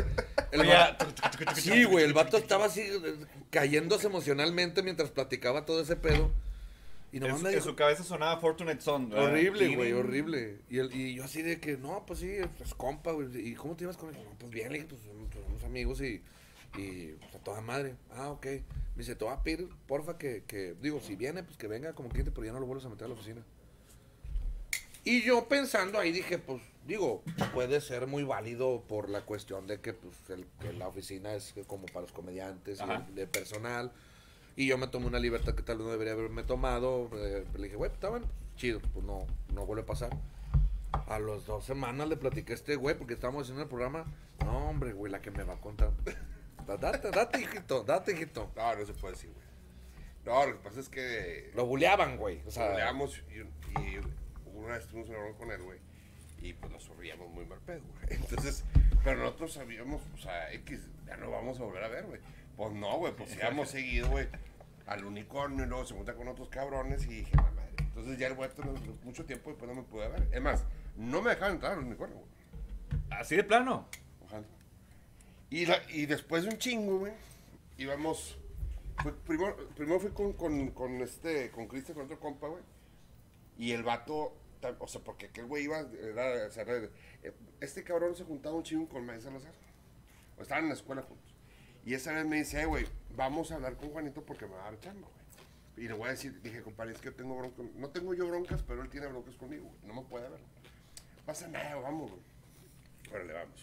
Sí, güey, el vato estaba así cayéndose emocionalmente mientras platicaba todo ese pedo. Y nomás me En dijo, su cabeza sonaba Fortunate Son. ¿verdad? horrible, güey, horrible. Y yo así de que, no, pues sí, es compa, güey. ¿Y cómo te ibas con él? No, pues bien, le dije, pues somos amigos y pues, a toda madre. Ok. Me dice, te voy a pedir, porfa, que digo, si viene, pues que venga como cliente, pero ya no lo vuelvas a meter a la oficina. Y yo pensando ahí dije, pues, digo, puede ser muy válido por la cuestión de que, pues, que la oficina es como para los comediantes y de personal. Y yo me tomé una libertad que tal vez no debería haberme tomado. Le dije, güey, está bueno, chido, pues no vuelve a pasar. A las 2 semanas le platiqué a este güey porque estábamos haciendo el programa. No, hombre, güey, la que me va a contar. Date, hijito, date, hijito. No se puede decir, güey. No, lo que pasa es que Lo buleaban, güey. O sea, leamos y una vez tuvimos una broma con él, güey. Y pues nos sorríamos muy mal pedo, güey. Entonces, pero nosotros sabíamos, o sea, ya no vamos a volver a ver, güey. Pues no, güey, pues íbamos seguido, güey, al unicornio y luego se junta con otros cabrones y dije, la madre. Entonces ya el güey mucho tiempo después no me pude ver. Es más, no me dejaban entrar al unicornio, güey. Así de plano. Ojalá. Y después de un chingo, güey, íbamos. Primero fui con Cristian, con otro compa, güey. Y el vato, o sea, porque aquel güey iba, o sea, este cabrón se juntaba un chingo con Maíz Salazar. O estaban en la escuela juntos. Y esa vez me dice, güey, vamos a hablar con Juanito porque me va a dar chamba, güey. Y le voy a decir, dije, compadre, es que yo tengo broncas. No tengo yo broncas, pero él tiene broncas conmigo, güey. No me puede ver. No pasa nada, vamos, güey. Órale, vamos.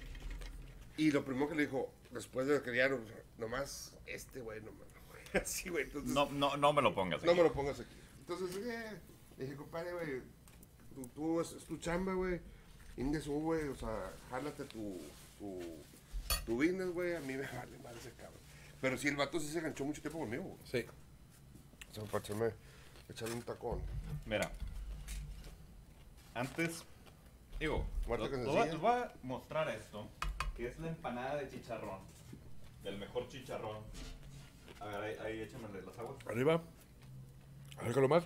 Y lo primero que le dijo, después de que ya nomás, güey, nomás, güey. Así, güey. Entonces, No me lo pongas. no aquí. me lo pongas aquí. Entonces, le dije, compadre, güey, tú es tu chamba, güey. Indesu, güey, o sea, jálate tu business, güey. A mí me vale mal ese cabrón. Pero sí, el vato sí se enganchó mucho tiempo conmigo, güey. sí. O sea, para echarle un tacón. Mira. Antes, digo, Muerto que te sencilla. voy a mostrar esto, que es la empanada de chicharrón. Del mejor chicharrón. A ver, ahí échamele las aguas. Arriba. Acércalo más.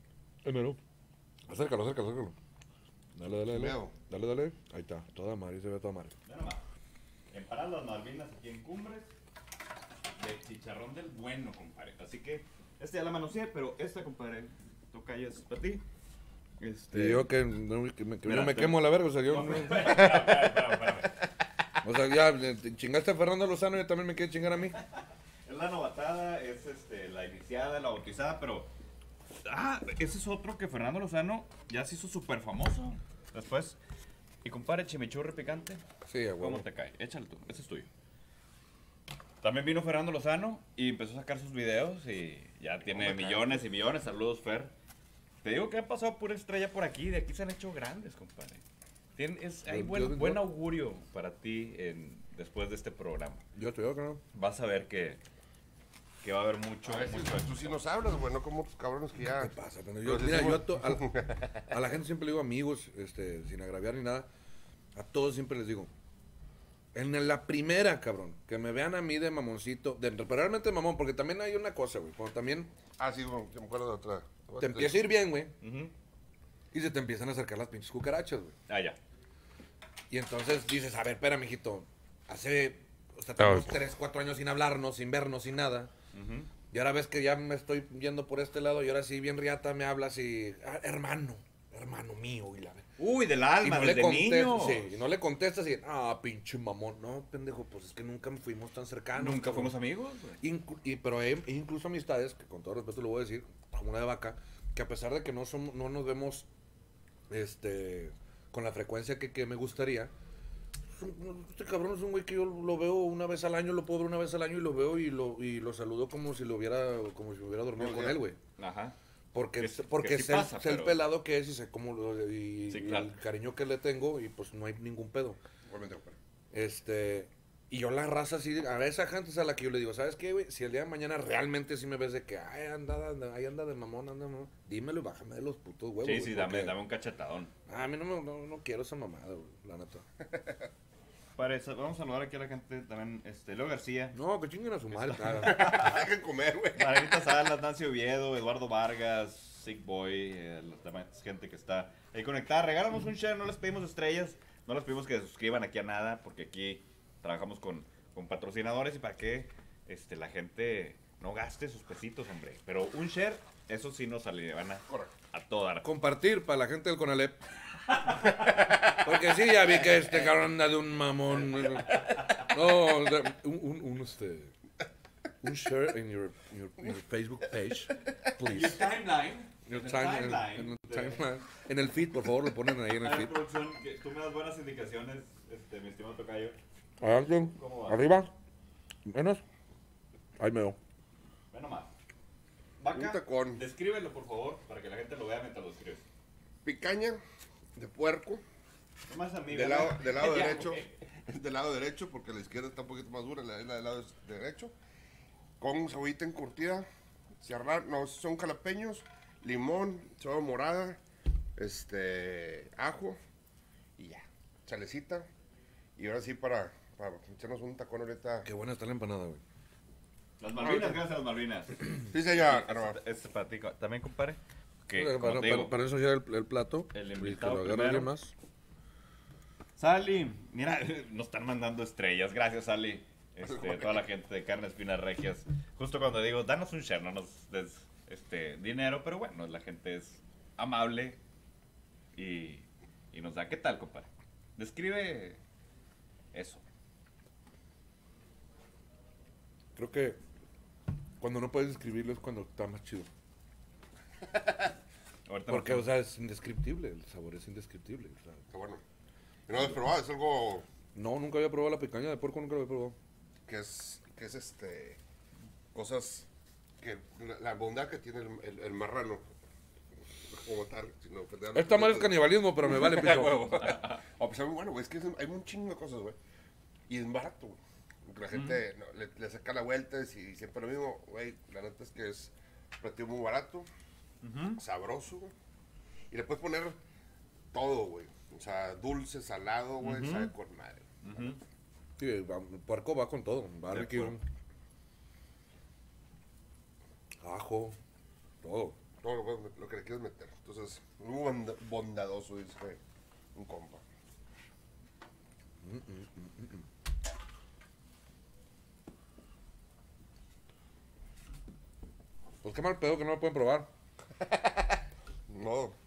Acércalo. Dale. Veo. Dale. Ahí está. Toda madre, se ve toda madre. Mira nomás. Empanadas las Malvinas aquí en Cumbres. De chicharrón del bueno, compadre. Así que, ya la manoseé, pero esta, compadre, toca ya es para ti. Y yo que me Mira, quemo a la verga, o sea, yo... No, espérame. O sea, ya te chingaste a Fernando Lozano y también me quiere chingar a mí. Es la novatada, es la iniciada, la bautizada, pero... ese es otro que Fernando Lozano ya se hizo súper famoso. Después, y compadre, chimichurri picante. Sí, a huevo. ¿Cómo te cae? Échale tú, ese es tuyo. También vino Fernando Lozano y empezó a sacar sus videos y ya tiene millones y millones. Saludos, Fer. Te digo que ha pasado pura estrella por aquí, de aquí se han hecho grandes, compadre. Hay buen augurio para ti después de este programa. Yo estoy acá. Vas a ver que va a haber mucho. A ver, mucho tú sí nos hablas, güey, no como tus cabrones que ya. ¿Qué pasa? Pero Los mira, decimos- a la gente siempre le digo amigos, sin agraviar ni nada. A todos siempre les digo. En la primera, cabrón, que me vean a mí de mamoncito, pero realmente mamón, porque también hay una cosa, güey. Cuando también Sí, güey, me acuerdo de otra. te empieza a ir bien, güey. Ujú. Y se te empiezan a acercar las pinches cucarachas, güey. Ah, ya. Y entonces dices, a ver, espera, mijito. O sea, tenemos 3, 4 años sin hablarnos, sin vernos, sin nada. Y ahora ves que ya me estoy yendo por este lado y ahora sí, bien riata, me hablas y... hermano mío. Y la... Uy, del Y alma, no le desde contestas, niño. sí, y no le contestas y... pinche mamón. No, pendejo, pues es que nunca fuimos tan cercanos. Nunca cabrón. fuimos amigos, güey. Pero hay incluso amistades, que con todo respeto lo voy a decir, como una de vaca, que a pesar de que no nos vemos con la frecuencia que me gustaría, este cabrón es un güey que yo lo veo una vez al año, lo puedo ver una vez al año y lo veo y lo saludo como si me hubiera dormido con él, güey. Ajá. Porque Que sí sé, pasa, sé el pero- pelado que es y sé cómo Sí, y claro. el cariño que le tengo y pues no hay ningún pedo. Igualmente, compadre. Y yo la raza así, a esa gente es a la que yo le digo, ¿sabes qué, güey? Si el día de mañana realmente sí me ves de que, ahí anda de mamón, dímelo y bájame de los putos huevos. Sí, güey, sí, porque dame un cachetadón. A mí no quiero esa mamada, güey, la neta. Para eso, vamos a saludar aquí a la gente también, Leo García, No, que chinguen a su madre. Dejen comer, güey. Margarita Salas, Nancy Oviedo, Eduardo Vargas, Sick Boy, la demás gente que está ahí conectada. Regálanos un share, no les pedimos estrellas, no les pedimos que se suscriban aquí a nada, porque aquí trabajamos con patrocinadores y para que la gente no gaste sus pesitos, hombre. Pero un share, eso sí nos van Correcto. a todo dar. Compartir para la gente del Conalep. Porque sí, ya vi que este cabrón anda de un mamón. No, un share en your Facebook page, please. Timeline. En el timeline. En el feed, por favor, lo ponen ahí en el Ay, feed. producción, que tú me das buenas indicaciones, mi estimado tocayo. Adelante, ¿Cómo va? arriba, menos. Ahí me veo. Ve nomás. Un Vaca, tacón. descríbelo por favor, para que la gente lo vea mientras lo escribes. Picaña de puerco. Nomás a mí, Del ¿verdad? lado Ya, derecho. güey. Del lado derecho, porque la izquierda está un poquito más dura, la del lado derecho. Con cebollita encurtida. Son jalapeños, limón, cebolla morada, ajo y ya. Chalecita. Y ahora sí para echarnos un tacón ahorita. Qué buena está la empanada, güey. Las Malvinas, gracias a las Malvinas. Sí, señor. Este para ti, también, compadre. Que, como te digo, Para eso ya el plato. El y que invitado lo agarre primero. alguien más. Sally, mira, nos están mandando estrellas. Gracias, Sally. Toda la gente de Carnes Finas Regias. Justo cuando digo, danos un share, no nos des dinero, pero bueno, la gente es amable y nos da. ¿Qué tal, compadre? Describe eso. Creo que cuando no puedes describirlo es cuando está más chido. Ahorita Porque, nos- o sea, es indescriptible. El sabor es indescriptible. O sea, Está bueno. Y no lo has probado, es algo no, nunca había probado la picaña de puerco, nunca lo había probado. que es cosas que la bondad que tiene el marrano como tal, sino Esta madre es canibalismo, pero me vale pito. pues muy bueno, güey, es que hay un chingo de cosas, güey. Y es barato, güey. Porque la gente le saca la vuelta y siempre lo mismo, güey. La neta es que es un platillo muy barato, sabroso, güey. Y le puedes poner todo, güey. O sea, dulce, salado, güey, sabe con madre. Ujú. Sí, el puerco va con todo. Barbecue, acuerdo. ajo, todo. Todo lo que le quieres meter. Entonces, muy bondadoso, dice un compa. Pues qué mal pedo que no lo pueden probar. No.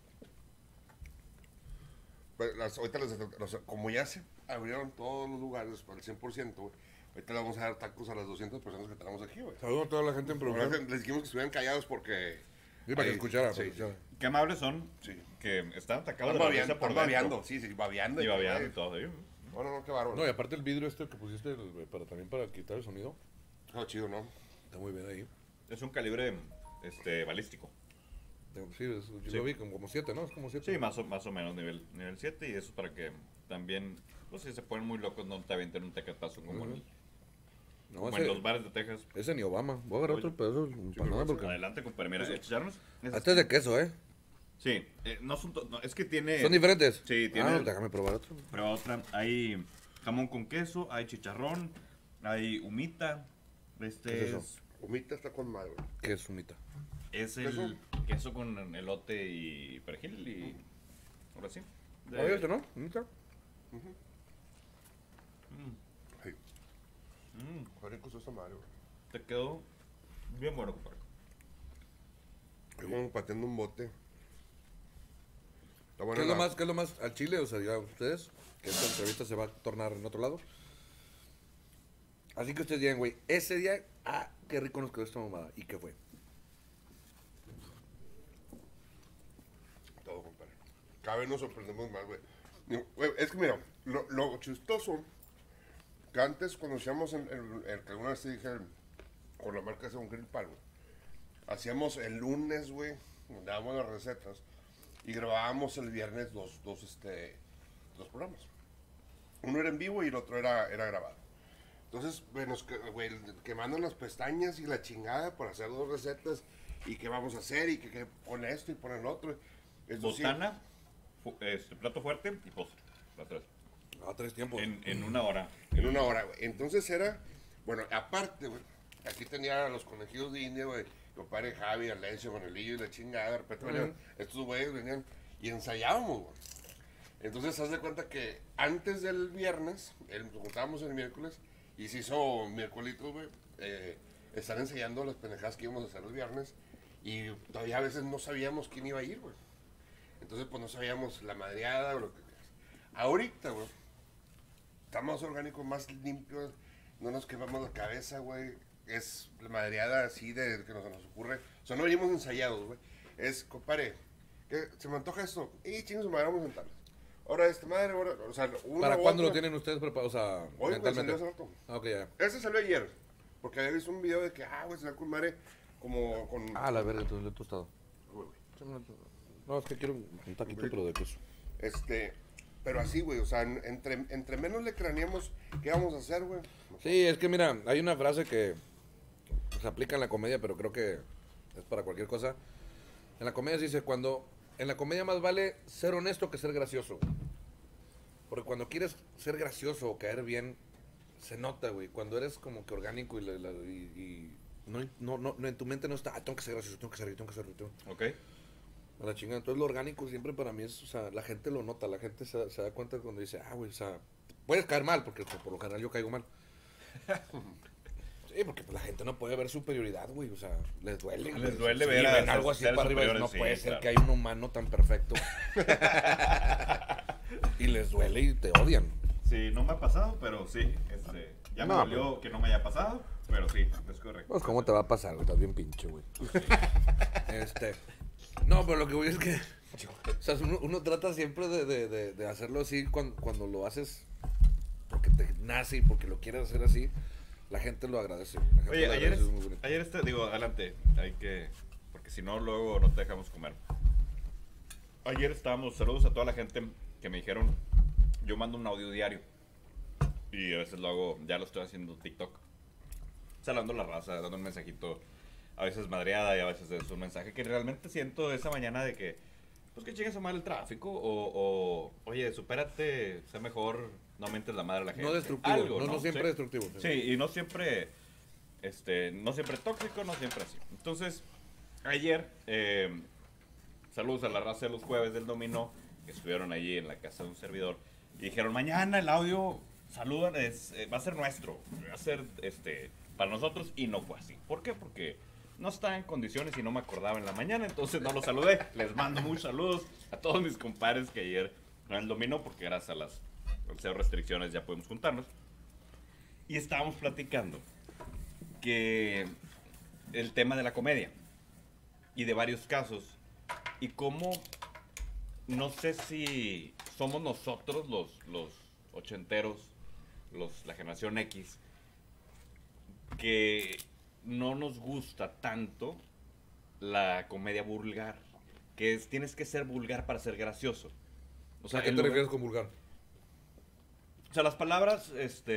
Pero ahorita como ya se abrieron todos los lugares al 100%, güey. Ahorita le vamos a dar tacos a las 200 personas que tenemos aquí, güey. Saludos a toda la gente en Pero producción. les dijimos que estuvieran callados porque... Sí, para que ahí- escuchara. Sí. para que escuchara. Qué amables son. Sí. Que están atacados Están de la risa por babeando, dentro. sí, babeando. Y babeando y güey. todo. ¿Sí? No, qué bárbaro. No, y aparte el vidrio que pusiste también para quitar el sonido. No, chido, ¿no? Está muy bien ahí. Es un calibre balístico. Sí, yo Sí. lo vi como 7, ¿no? Es como 7. Sí, más o menos nivel 7. Y eso es para que también, pues si se ponen muy locos, no te avienten un tecatazo como, No, como en los bares de Texas. ese ni Obama. Voy a agarrar Oye. otro pedazo de empanada porque... Adelante, compadre. Mira, chicharrones. Este es de queso, ¿eh? Sí, no son no, es que tiene. ¿Son diferentes? Sí, tiene. Ah, déjame probar otro. Prueba otra. Hay jamón con queso, hay chicharrón, hay humita. ¿Qué es eso? Humita está con madre, güey. ¿Qué es humita? es el queso con elote y perejil y Ahora sí. Oye, ¿esto no? ¿Nunca? Sí. Qué rico está esta madre, güey. Te quedó bien bueno, compadre. Es como pateando un bote. Está buena ¿Qué es lo la- más, qué es lo más al chile? O sea, digan ustedes, que esta entrevista se va a tornar en otro lado. Así que ustedes digan, güey, ese día, qué rico nos quedó esta mamada. ¿Y qué fue? Todo, compadre. Cada vez nos sorprendemos más, güey. Digo, güey, es que mira, lo chistoso, que antes cuando hacíamos el que alguna vez te dije, con la marca de un grill pan, güey, hacíamos el lunes, güey, dábamos las recetas y grabábamos el viernes dos programas. Uno era en vivo y el otro era grabado. Entonces, güey, quemando las pestañas y la chingada por hacer 2 recetas y qué vamos a hacer y que pone esto y pone el otro. Eso sí, Botana, plato fuerte y postre. Las tres. 3 tiempos. En una hora. en una hora, güey. Entonces era, bueno, aparte, güey, aquí tenía a los conejillos de India, güey, mi compadre Javi, Alencio, Manelillo y la chingada. De repente venían, estos güeyes venían y ensayábamos, güey. Entonces, haz de cuenta que antes del viernes, nos juntábamos el miércoles y se hizo miércolito, güey, estar ensayando las pendejadas que íbamos a hacer el viernes y todavía a veces no sabíamos quién iba a ir, güey. Entonces, pues no sabíamos la madreada o lo que quieras. Ahorita, güey, está más orgánico, más limpio, no nos quemamos la cabeza, güey. Es la madreada así de que nos ocurre. O sea, no venimos ensayados, güey. Es, compadre, ¿qué? ¿Se me antoja esto? Y chingos, madre, vamos a sentarnos. Ahora, madre, ahora, o sea, uno ¿Para u cuándo otro. lo tienen ustedes preparado? O sea, Hoy, güey, mentalmente. salió hace rato. Ok, ya. Ese salió ayer, porque había visto un video de que, güey, se la con madre como con... La verga, entonces le he tostado. Güey, güey. No, es que quiero un taquito, pero de queso. Pero así, güey, o sea, entre menos le craneamos qué vamos a hacer, güey. Sí, es que mira, hay una frase que se aplica en la comedia, pero creo que es para cualquier cosa. En la comedia se dice, en la comedia más vale ser honesto que ser gracioso. Porque cuando quieres ser gracioso o caer bien, se nota, güey. Cuando eres como que orgánico y no, en tu mente no está, tengo que ser gracioso, tengo que ser, tengo que ser, tengo. Ok. A la chingada. Entonces lo orgánico siempre para mí es, o sea, la gente lo nota, la gente se da cuenta cuando dice, güey, o sea, puedes caer mal, porque por lo general yo caigo mal. Sí, porque pues, la gente no puede ver superioridad, güey, o sea, les duele. Les güey. duele Sí, ver a ven algo sus así seres para arriba, superiores, no sí, puede ser claro. que hay un humano tan perfecto. Y les duele y te odian. Sí, no me ha pasado, pero sí. Ya me No, dolió que no me haya pasado, pero sí, es correcto. Pues, ¿cómo te va a pasar, güey? Estás bien pinche, güey. No, pero lo que voy es que, o sea, uno trata siempre de hacerlo así cuando lo haces porque te nace y porque lo quieres hacer así. La gente lo agradece. La gente Oye, lo ayer, agradece, es muy bonito. digo, adelante, porque si no, luego no te dejamos comer. Ayer saludos a toda la gente que me dijeron, yo mando un audio diario, y a veces lo hago, ya lo estoy haciendo TikTok, saludando a la raza, dando un mensajito, a veces madreada y a veces es un mensaje que realmente siento esa mañana de que, pues que chingues a mal el tráfico, oye, supérate, sé mejor, no mientes la madre a la gente. No destructivo, Algo, no siempre Sí. destructivo. Sí, y no siempre, no siempre tóxico, no siempre así. Entonces, ayer, saludos a la raza de los jueves del dominó, que estuvieron allí en la casa de un servidor, y dijeron, mañana el audio, saludan, va a ser nuestro, va a ser, para nosotros, y no fue así. ¿Por qué? Porque no estaba en condiciones y no me acordaba en la mañana, entonces no los saludé. Les mando muchos saludos a todos mis compadres que ayer en el dominó, porque gracias a las cero restricciones ya podemos juntarnos. Y estábamos platicando que el tema de la comedia y de varios casos y cómo no sé si somos nosotros los ochenteros, la generación X, que no nos gusta tanto la comedia vulgar, que tienes que ser vulgar para ser gracioso. O sea, ¿A qué en te lugar- refieres con vulgar? o sea, las palabras,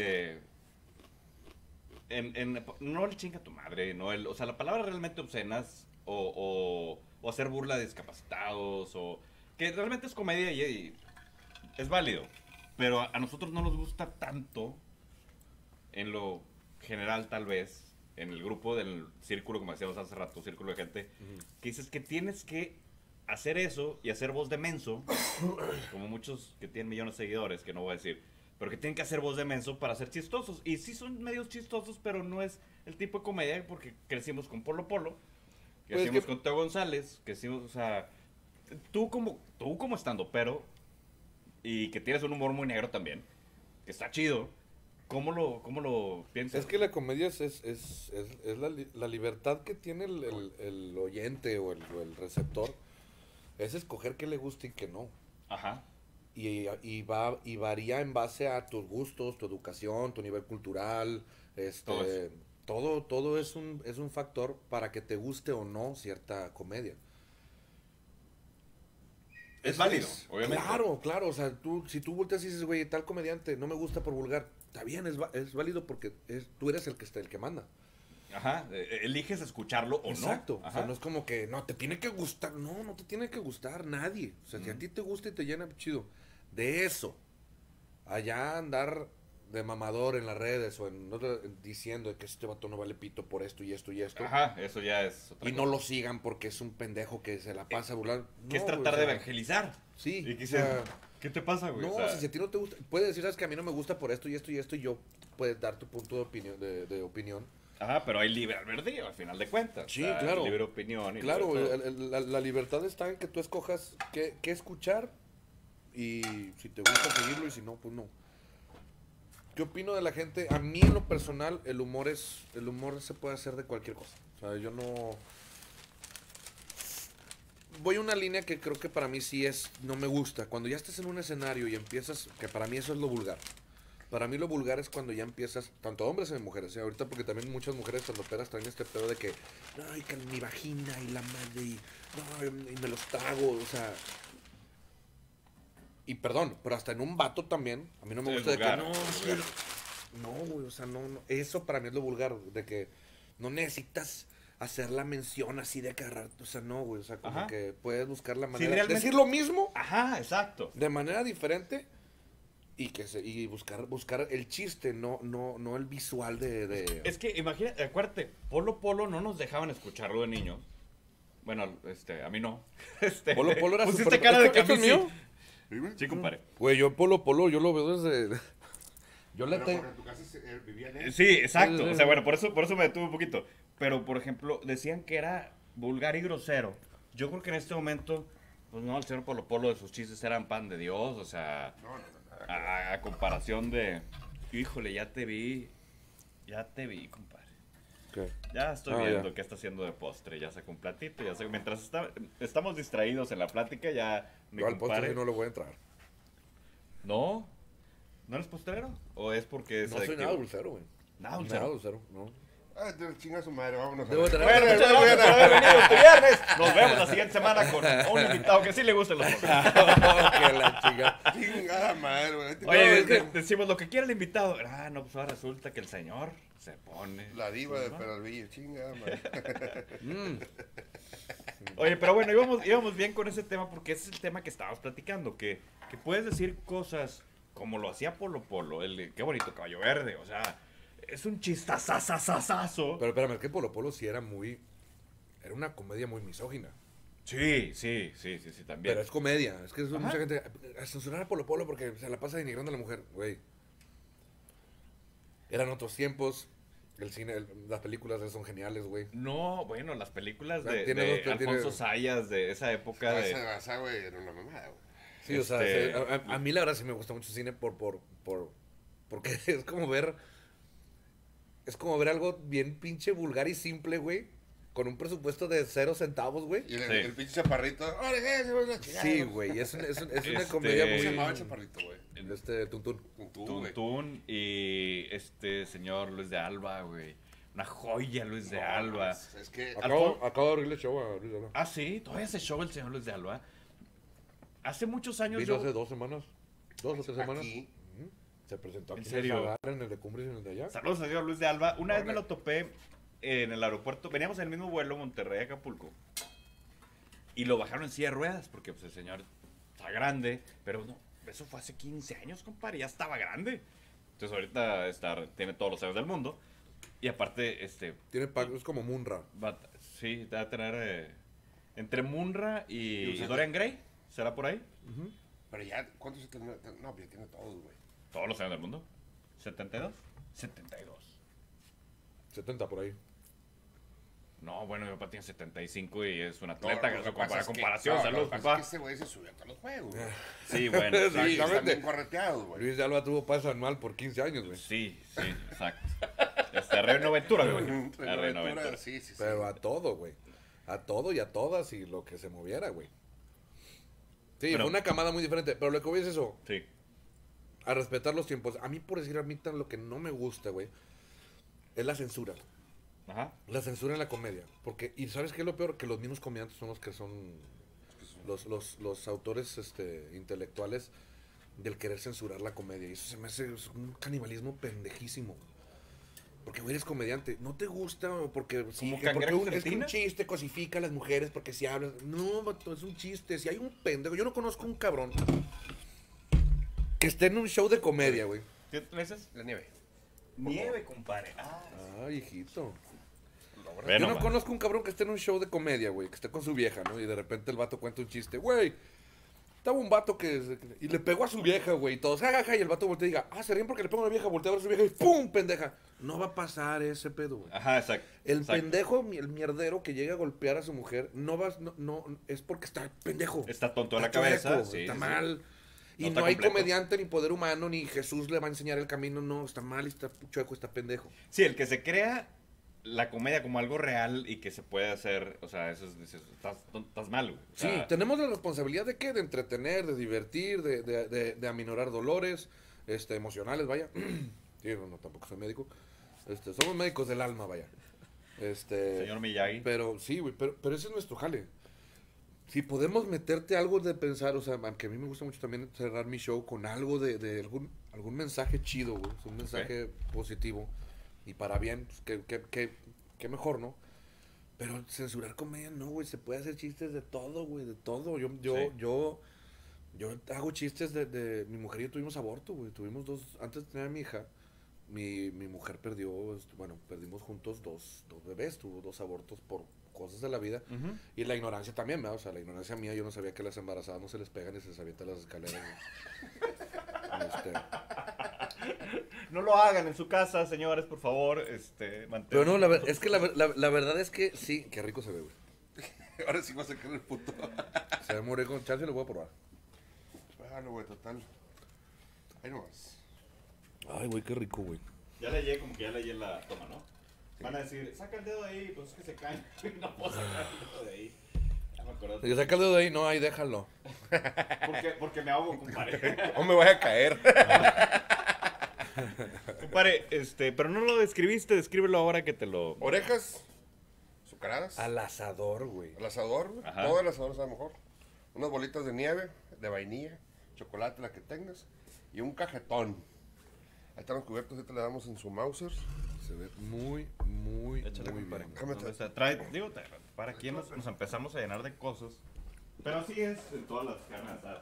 no el chinga tu madre, o sea, la palabra realmente obscenas, o hacer burla de discapacitados, o que realmente es comedia y es válido, pero a nosotros no nos gusta tanto, en lo general tal vez, en el grupo del círculo, como decíamos hace rato, círculo de gente, que dices que tienes que hacer eso y hacer voz de menso, como muchos que tienen millones de seguidores, que no voy a decir, pero que tienen que hacer voz de menso para ser chistosos. Y sí son medios chistosos, pero no es el tipo de comedia porque crecimos con Polo Polo, crecimos con Teo González, crecimos, o sea, tú como estando, pero, y que tienes un humor muy negro también, que está chido. ¿Cómo lo piensas? Es que la comedia es la libertad que tiene el oyente o el receptor. Es escoger qué le gusta y qué no. Ajá. Y varía en base a tus gustos, tu educación, tu nivel cultural. Todo es un factor para que te guste o no cierta comedia. Es válido, obviamente. Claro, o sea, si tú volteas y dices, güey, tal comediante no me gusta por vulgar, está bien, es válido porque tú eres el que manda. Ajá, eliges escucharlo o Exacto, no. o sea, no es como que, no, te tiene que gustar, no te tiene que gustar nadie. O sea, si a ti te gusta y te llena, chido. De eso, allá andar de mamador en las redes o diciendo que este vato no vale pito por esto y esto y esto. Ajá, eso ya es otra Y cosa. no lo sigan porque es un pendejo que se la pasa a burlar. Que es No, tratar o de sea, evangelizar. Sí, Y que o sea, ¿qué te pasa, güey? no, O sea, o sea, si a ti no te gusta, puedes decir, sabes que a mí no me gusta por esto y esto y esto, y yo puedes dar tu punto de opinión, de opinión. ajá, pero hay libre albedrío, al final de cuentas. Sí, O sea, claro. Libre opinión. Y Claro, todo eso. la libertad está en que tú escojas qué escuchar y si te gusta seguirlo y si no, pues no. ¿Qué opino de la gente? A mí en lo personal el humor se puede hacer de cualquier cosa. O sea, yo no voy a una línea que creo que para mí sí no me gusta. Cuando ya estás en un escenario y empiezas, que para mí eso es lo vulgar. Para mí lo vulgar es cuando ya empiezas, tanto hombres como mujeres, ahorita porque también muchas mujeres cuando pedas traen este pedo de que, ay, que mi vagina y la madre y me los trago, o sea. Y perdón, pero hasta en un vato también, a mí no me Sí, gusta de vulgar, que, vulgar. no, güey, o sea, no, eso para mí es lo vulgar, de que no necesitas hacer la mención así de agarrar, o sea, no, güey, o sea, como Ajá. que puedes buscar la Sí, manera de realmente- decir lo mismo Ajá, exacto. de manera diferente y buscar el chiste, no el visual de Es que imagínate, acuérdate, Polo Polo no nos dejaban escucharlo de niños. Bueno, a mí no. Polo era pusiste súper- cara de que a ¿Esto mí es mío? sí. Sí, compadre. Güey, yo Polo, yo lo veo desde yo le Pero tengo porque en tu casa vivían él. Sí, exacto. O sea, bueno, por eso me detuve un poquito. Pero, por ejemplo, decían que era vulgar y grosero. Yo creo que en este momento, pues no, el señor Polo Polo de sus chistes eran pan de Dios. O sea, No. a comparación de, híjole, ya te vi, compadre. ¿Qué? Ya estoy Ah, viendo ya. qué está haciendo de postre. Ya sacó un platito. Mientras estamos distraídos en la plática, ya mi Yo al postre compadre. sí no le voy a entrar. ¿No? ¿No eres postrero? ¿O es porque es No soy adictivo? nada dulcero, güey. Nada dulcero. Nada dulcero, no. Ah, te chinga su madre, vámonos. Debo a ver. tener- Bueno, muchas gracias por haber venido este viernes. Nos vemos la siguiente semana con un invitado que sí le gusten los postres. Que la chica. Chingada madre, güey. Oye, es que- decimos lo que quiera el invitado. Ah, no, pues ahora resulta que el señor se pone. La diva de ¿no? Peralvillo, chingada madre. Oye, pero bueno, íbamos bien con ese tema porque ese es el tema que estábamos platicando. Que puedes decir cosas como lo hacía Polo Polo, qué bonito caballo verde. O sea, es un chistazazazazazo. Pero espérame, es que Polo sí era una comedia muy misógina. Sí, también. Pero es comedia, es que Ajá. mucha gente a censurar a Polo porque se la pasa denigrando a la mujer, güey. Eran otros tiempos, el cine, las películas de él son geniales, güey. No, bueno, las películas de, Tiene de dos- tiene- Alfonso Sayas de esa época de... Esa, güey, era una mamada, güey. Sí, o sea, Este- a mí la verdad sí me gusta mucho el cine porque es como ver algo bien pinche vulgar y simple, güey, con un presupuesto de 0 centavos, güey. Y el, Sí. el pinche chaparrito. ¡Órale, se va a la chingada! Sí, güey, es una Este- comedia ¿Cómo se muy... llamaba el chaparrito, güey? Tuntún. Tú, güey. Tuntún y señor Luis de Alba, güey. Una joya Luis de Alba. Es que Acabo de abrirle show a Luis Alba. Ah, sí, todavía se show el señor Luis de Alba. Hace muchos años Vino yo... hace 2 semanas. 2 o 3 semanas. aquí, Ujú. Se presentó aquí ¿En serio? el Zagar, en el de Cumbres y en el de allá. Saludos al señor Luis de Alba. Una vez me Órale. lo topé en el aeropuerto. Veníamos en el mismo vuelo, Monterrey a Acapulco. Y lo bajaron en silla de ruedas porque pues, el señor está grande. Pero no, eso fue hace 15 años, compadre. Ya estaba grande. Entonces ahorita tiene todos los años del mundo. Y aparte, Es como Munra. sí, va a tener Entre Munra y usted- Dorian Gray. ¿Será por ahí? Pero ya, ¿cuántos se terminó? No, pero ya tiene todos, güey. Todos los años del mundo. ¿72? 72. 70 por ahí. No, bueno, mi papá tiene 75 y es un No, atleta. lo que que pasa para es que- comparación, no, salud, lo que pasa papá. es que ese güey se subió a todos los juegos, güey. Sí, bueno. Sí, Están exactamente. bien correteados, güey. Luis de Alba tuvo pase anual por 15 años, güey. Sí, exacto. Reno Ventura, güey. A Reno Aventura, Ventura. sí, sí, sí. Pero a todo, güey. A todo y a todas y lo que se moviera, güey. Sí, Pero- fue una camada muy diferente. Pero lo que voy es eso, Sí. a respetar los tiempos. A mí, por decir a mí, lo que no me gusta, güey, es la censura. Ajá. La censura en la comedia. Porque, y ¿sabes qué es lo peor? Que los mismos comediantes son los que son los autores intelectuales del querer censurar la comedia. Y eso se me hace un canibalismo pendejísimo. Porque, güey, eres comediante. ¿No te gusta? O porque, sí, ¿Como que porque Cangrejo es que un Argentina? chiste cosifica a las mujeres porque si hablas... No, vato, es un chiste. Si hay un pendejo... Yo no conozco un cabrón que esté en un show de comedia, güey. ¿Qué meses? La nieve. Nieve, compadre. Ah, Ay, hijito. ve Yo no nomás. conozco un cabrón que esté en un show de comedia, güey, que esté con su vieja, ¿no? Y de repente el vato cuenta un chiste, güey. Estaba un vato y le pegó a su vieja, güey, y todos, jajaja, y el vato voltea y diga, se ríen porque le pegó a la vieja, voltea a ver a su vieja y ¡pum! Pendeja. No va a pasar ese pedo, güey. Ajá, exacto. El exacto. pendejo, el mierdero que llega a golpear a su mujer, no, es porque está pendejo. Está tonto de la Está cabeza. chueco, Sí, está sí, sí. mal. Y No no, está hay completo. comediante, ni poder humano, ni Jesús le va a enseñar el camino. No, está mal, está chueco, está pendejo. Sí, el que se crea la comedia como algo real y que se puede hacer, o sea, eso es, estás mal, güey. O Sí, sea, tenemos la responsabilidad de qué? De entretener, de divertir, de aminorar dolores emocionales, vaya. Sí, no, tampoco soy médico. Somos médicos del alma, vaya. señor Miyagi. Pero sí, güey, pero ese es nuestro jale. Si podemos meterte algo de pensar, o sea, aunque a mí me gusta mucho también cerrar mi show con algo de algún mensaje chido, güey, un mensaje positivo y para bien, pues, que mejor, ¿no? Pero censurar comedia no, güey, se puede hacer chistes de todo, güey, de todo. Yo hago chistes de mi mujer y yo tuvimos aborto, güey, tuvimos antes de tener a mi hija, mi mujer perdió, perdimos juntos dos bebés, tuvo 2 abortos por cosas de la vida. Ujú. Y la ignorancia también, ¿verdad? O sea, la ignorancia mía, yo no sabía que las embarazadas no se les pegan y se les avientan las escaleras. No lo hagan en su casa, señores, por favor. Pero no, es que la verdad es que sí, qué rico se ve, güey. Ahora sí va a sacar el puto. Se va a morir con chance y lo voy a probar. Bueno, güey, total. Ahí nomás. Ay, güey, qué rico, güey. Ya leí como que ya leí en la toma, ¿no? Van a decir, saca el dedo de ahí, pues es que se cae. No puedo sacar el dedo de ahí. Ya me acordé. Si saca el dedo de ahí, no, ahí déjalo. Porque me ahogo, compadre. O me voy a caer. Compadre, pero no lo describiste, descríbelo ahora que te lo... Orejas, azucaradas. Al asador, güey. Al asador, güey. Ajá. Todo el asador sabe mejor. Unas bolitas de nieve, de vainilla, chocolate, la que tengas. Y un cajetón. Ahí están los cubiertos, ahorita le damos en su Mauser. Se ve muy, muy, Échale, muy compadre. bien. Déjame ¿Dónde está? Trae, digo, para aquí nos empezamos a llenar de cosas. Pero así es en todas las carnes asadas.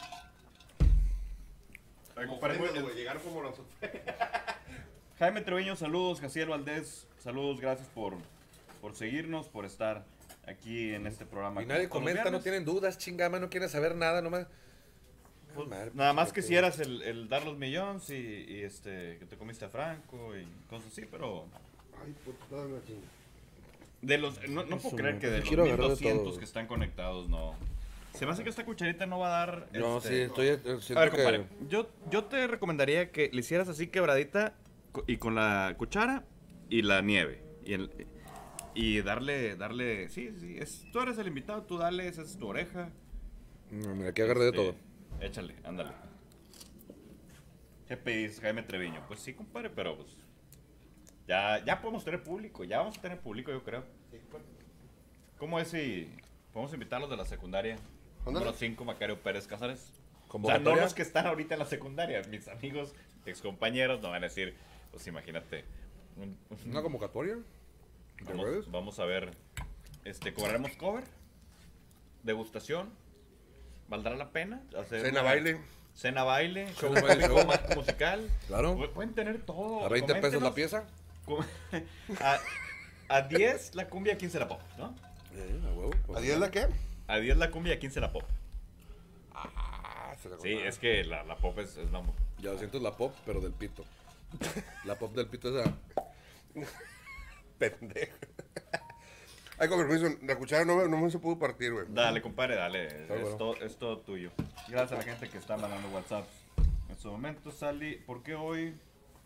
Ay, compadre, muy bien. Llegaron como los... Jaime Treviño, saludos. Jaciel Valdés, saludos. Gracias por seguirnos, por estar aquí en este programa. Y nadie todos los comenta, no viernes. tienen dudas, chingama, no quieren saber nada, nomás. Pues, Madre, nada pues, más quisieras el dar los millones y que te comiste a Franco y cosas así, pero Ay, puta, dame la chinga. de los no puedo creer que de los Quiero agarrar de 1200 todo, que están conectados, no. Se me hace que esta cucharita no va a dar. Yo sí, siento A ver, que... compadre, yo te recomendaría que le hicieras así quebradita y con la cuchara y la nieve. Y darle, sí, tú eres el invitado, tú dale, esa es tu oreja. No, mira, aquí agarré de todo. Échale, ándale. ¿Qué pedís, Jaime Treviño? Pues sí, compadre, pero pues ya podemos tener público, ya vamos a tener público, yo creo. ¿Cómo es si podemos invitarlos de la secundaria? Ándale. Número 5, Macario Pérez Cázares. O sea, no ¿Convocatoria? los que están ahorita en la secundaria, mis amigos, excompañeros, no van a decir, pues imagínate. ¿Una convocatoria? ¿De redes? Vamos a ver, cobraremos cover, degustación, ¿valdrá la pena? Hacer Cena, una- baile. Cena, baile, show Cena, baile, cómico, show. más musical. Claro. Pueden tener todo. ¿A 20 pesos la Coméntenos. pieza? Com- a 10 la cumbia, 15 la pop, ¿no? A huevo. ¿A 10 la qué? A 10 la cumbia y a 15 la pop. Se la Sí, comaron. es que la pop es la... Ya siento la pop, pero del pito. La pop del pito es esa. Pendejo. Ay, con permiso, la cuchara no me se pudo partir, güey. Dale, compadre, dale. Está bueno. Es todo tuyo. Gracias a la gente que está mandando WhatsApp en su momento, Sally. ¿Por qué hoy?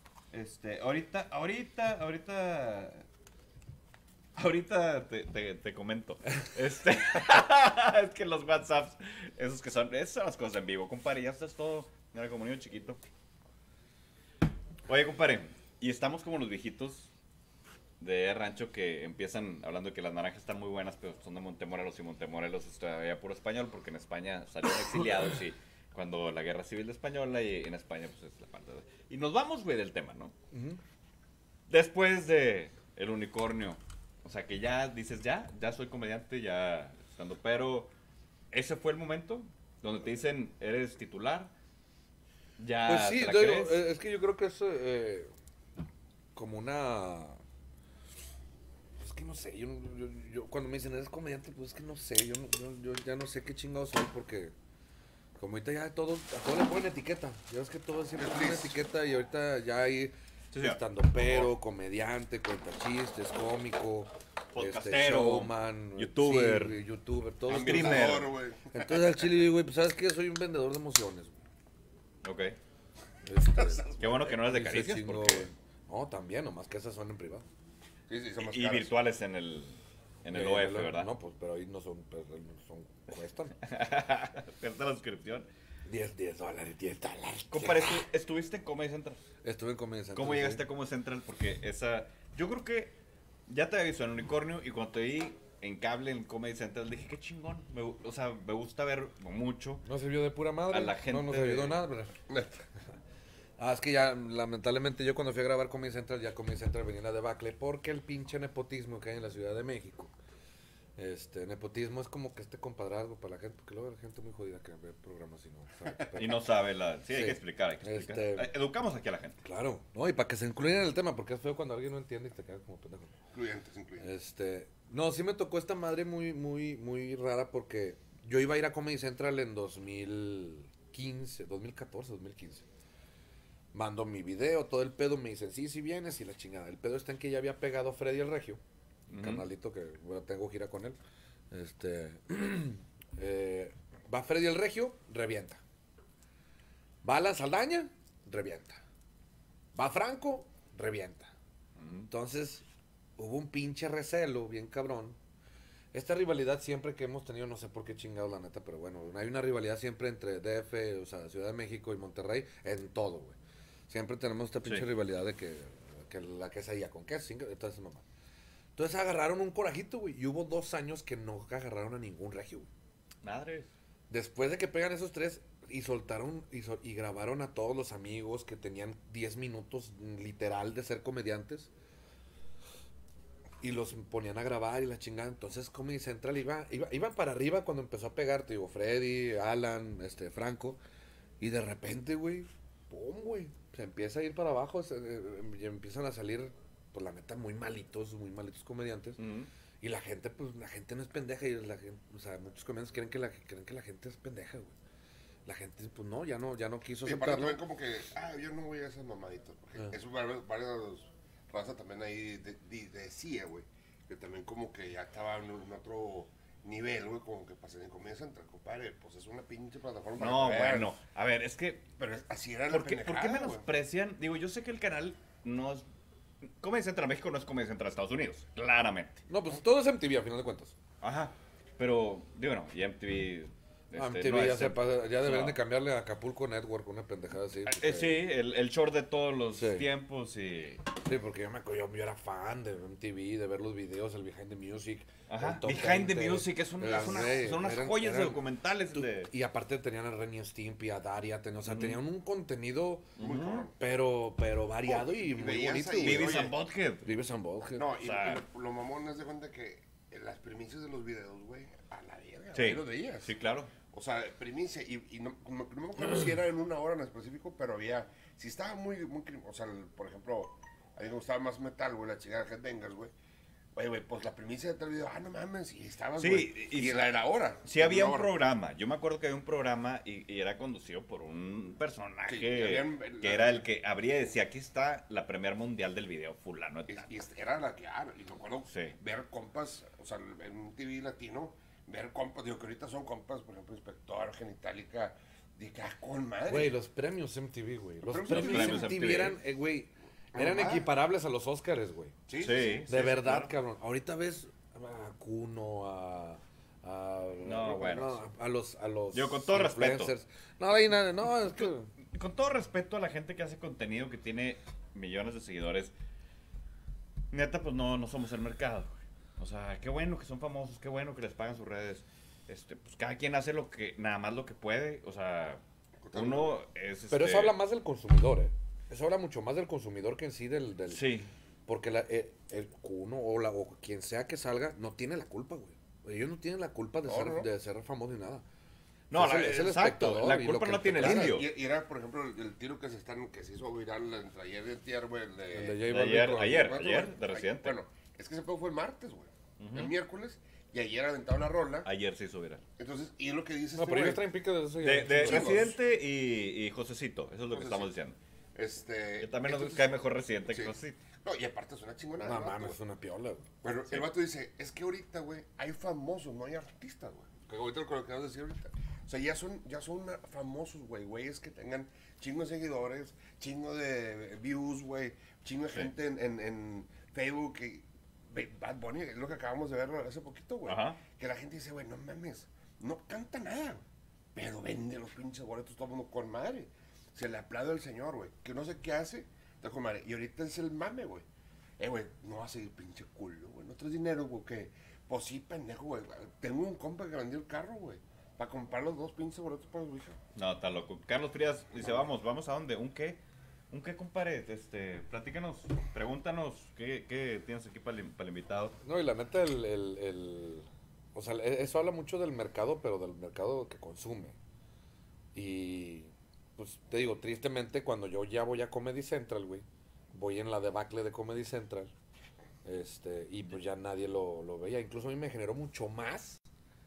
Ahorita te comento. Es que los WhatsApps, esas son las cosas en vivo, compadre. Ya estás todo. Mira, como niño chiquito. Oye, compadre, y estamos como los viejitos de rancho que empiezan hablando de que las naranjas están muy buenas, pero son de Montemorelos y Montemorelos es todavía puro español porque en España salieron exiliados y cuando la guerra civil española y en España pues es la parte de... Y nos vamos, güey, del tema, ¿no? Después de El Unicornio, o sea que ya dices, ya soy comediante, ya estando, pero ese fue el momento donde te dicen, eres titular, ya Pues sí, te la yo digo, crees. es que yo creo que es como una... Es que no sé, yo cuando me dicen eres comediante, pues es que no sé, yo ya no sé qué chingados soy porque como ahorita ya a todo le ponen etiqueta, ya ves que todo siempre tiene una etiqueta y ahorita ya hay Sí, sí. estando pero, comediante, cuenta chistes, cómico, Podcastero, showman, youtuber, sí, youtuber, todo eso. Streamer. Ambientador, güey. Entonces al chile digo, güey, pues sabes que soy un vendedor de emociones, güey. Ok. Este, Qué bueno que no eres de y se caricias, chingó, porque... güey. No, también, nomás que esas son en privado. Sí, son más Y caras. virtuales en el OF, ¿verdad? No, pues, pero ahí no son, cuestan. Cuesta la suscripción. $10. Compadre, estuviste en Comedy Central. Estuve en Comedy Central. ¿Cómo sí. llegaste a Comedy Central? Porque esa... Yo creo que ya te había visto en Unicornio y cuando te vi en cable en Comedy Central dije, qué chingón. O sea, me gusta ver mucho. No sirvió de pura madre. A la gente No nos ayudó nada, ¿verdad? Es que ya, lamentablemente, yo cuando fui a grabar Comedy Central, ya Comedy Central venía en la debacle, porque el pinche nepotismo que hay en la Ciudad de México. Nepotismo es como que compadrazgo para la gente, porque luego hay gente muy jodida que ve programas y no sabe. Pero- Y no sabe la... Sí, hay Sí. que explicar, hay que explicar. Educamos aquí a la gente. Claro, no, y para que se incluyan en el tema, porque es feo cuando alguien no entiende y te quedas como pendejo. Incluyentes. No, sí me tocó esta madre muy rara porque yo iba a ir a Comedy Central en 2015. Mando mi video, todo el pedo, me dicen, sí vienes y la chingada. El pedo está en que ya había pegado Freddy el Regio, Ujú. carnalito que bueno, tengo gira con él. Va Freddy el Regio, revienta. Va Alan Saldaña, revienta. Va Franco, revienta. Entonces, hubo un pinche recelo bien cabrón. Esta rivalidad siempre que hemos tenido, no sé por qué chingados la neta, pero bueno, hay una rivalidad siempre entre DF, o sea, Ciudad de México y Monterrey, en todo, güey. Siempre tenemos esta pinche Sí. rivalidad de que la quesadilla con queso, entonces mamá. Entonces agarraron un corajito, güey, y hubo 2 años que no agarraron a ningún regio, güey. Madres. Después de que pegan esos 3 y soltaron y grabaron a todos los amigos que tenían 10 minutos literal de ser comediantes y los ponían a grabar y la chingada. Entonces Comedy Central iba para arriba cuando empezó a pegar, te digo, Freddy, Alan, Franco, y de repente, güey, pum, güey, se empieza a ir para abajo, y empiezan a salir, pues la neta, muy malitos comediantes. Ujú. Y la gente, pues, la gente no es pendeja. Y la gente, o sea, muchos comediantes creen que la gente es pendeja, güey. La gente, pues, no, ya no quiso Y aparte aceptarlo. también como que, yo no voy a esas mamaditas. Porque eso varios raza también ahí decía, güey. Que también como que ya estaba en otro nivel, güey. Como que pasé en Comedia Central, compadre. Pues es una pinche plataforma para No, que veas. bueno. A ver, es que... Pero así era la ¿Por qué pendejada, güey. menosprecian? Digo, yo sé que el canal no es... Comedy Central México no es Comedy Central Estados Unidos, claramente. No, pues todo es MTV a final de cuentas. Ajá. Pero, digo, no, y MTV... MTV no ya es- se pasa, ya deberían no. de cambiarle a Acapulco Network, una pendejada así. porque- Sí, el short de todos los Sí. tiempos y... Sí, porque yo me acuerdo, yo era fan de MTV, de ver los videos, el Behind the Music. Ajá. el Top Behind the 20, Music son unas eran- joyas de eran- documentales de... Y aparte tenían a Ren y Stimpy, a Daria, o sea, tenían un contenido, Muy cabrón. pero variado y y muy veías bonito. ahí, güey. Beavis oye. and Butthead. Vives en Butthead. No, O sea- y lo mamón es de cuenta que las primicias de los videos, güey, a la verga. Sí. Ahí los veías. Sí, claro. O sea, primicia, y no me acuerdo si era en una hora en específico, pero había, si estaba muy, o sea, por ejemplo, a mí me gustaba más metal, güey, la chingada Headbangers, güey, Oye, güey, pues la primicia de tal video, no mames, y estabas, Sí, güey. y- Y era hora. Sí había Una un hora. programa, yo me acuerdo que había un programa y era conducido por un personaje Sí, que habían- que era el que abría y decía, aquí está la premier mundial del video fulano de tal". Y era la que, y me acuerdo Sí. ver compas, o sea, en un TV latino, ver compas, digo que ahorita son compas, por ejemplo, Inspector, Genitalica, dije, con madre. Güey, los premios MTV, güey. Los Premios premios MTV. MTV eran, güey, eran Ajá. equiparables a los Oscars, güey. Sí, Sí. De verdad, claro. cabrón. Ahorita ves a Kuno, No, bueno. a los Yo, con todo respeto. influencers. No, hay nada, no, es que Con todo respeto a la gente que hace contenido que tiene millones de seguidores, neta, pues no somos el mercado, güey. O sea, qué bueno que son famosos, qué bueno que les pagan sus redes. Pues cada quien hace nada más lo que puede. O sea, uno es. pero eso habla más del consumidor, ¿eh? Eso habla mucho más del consumidor que en sí del Sí. porque el Kuno o quien sea que salga no tiene la culpa, güey. Ellos no tienen la culpa de, No, ser, no. de ser famosos ni nada. No, Es el exacto. espectador La y lo culpa que no tiene el te indio. Y era, por ejemplo, el tiro que se hizo viral entre ayer y antier, güey, El de de... J De Balvin con- ayer, de Residente. Bueno, es que ese pedo fue el martes, güey. El miércoles, y ayer aventaron la rola. Ayer se hizo viral. Entonces, y es lo que dice No, este pero ellos güey. traen pique de eso ya. De chingos. Residente y Josecito. Eso es lo que estamos Josecito. diciendo. Que también nos entonces- cae mejor Residente que sí. Josecito. No, y aparte es una chingonada. No el vato, mames, güey. es una piola, güey. Bueno, Sí. el vato dice, es que ahorita, güey, hay famosos, no hay artistas, güey. Que ahorita lo que acabas de decir ahorita. O sea, ya son famosos, güey, güeyes que tengan chingo de seguidores, chingo de views, güey, chingo de Sí. gente en Facebook. Bad Bunny, es lo que acabamos de ver hace poquito, güey. Ajá. Que la gente dice, güey, no mames, no canta nada, pero vende los pinches boletos todo el mundo con madre. Se le aplaude al señor, güey, que no sé qué hace, está con madre. Y ahorita es el mame, güey. Güey, no va a seguir pinche culo, güey. No traes dinero, güey, que... Pues sí, pendejo, güey. Tengo un compa que vendió el carro, güey. Para comprar los 2 pinches boletos para su hija. No, está loco. Carlos Frías dice, vamos a dónde. ¿Un qué? ¿Un qué, compadre? Platícanos, pregúntanos qué tienes aquí para el invitado. No, y la neta, o sea, eso habla mucho del mercado, pero del mercado que consume. Y, pues, te digo, tristemente, cuando yo ya voy a Comedy Central, güey, voy en la debacle de Comedy Central, y pues ya nadie lo veía. Incluso a mí me generó mucho más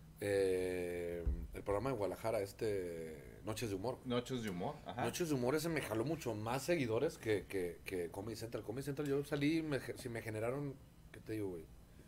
el programa de Guadalajara, Noches de Humor. Noches de humor. Ajá. Noches de Humor ese me jaló mucho más seguidores que Comedy Central. Comedy Central yo salí y si me generaron, ¿qué te digo, güey?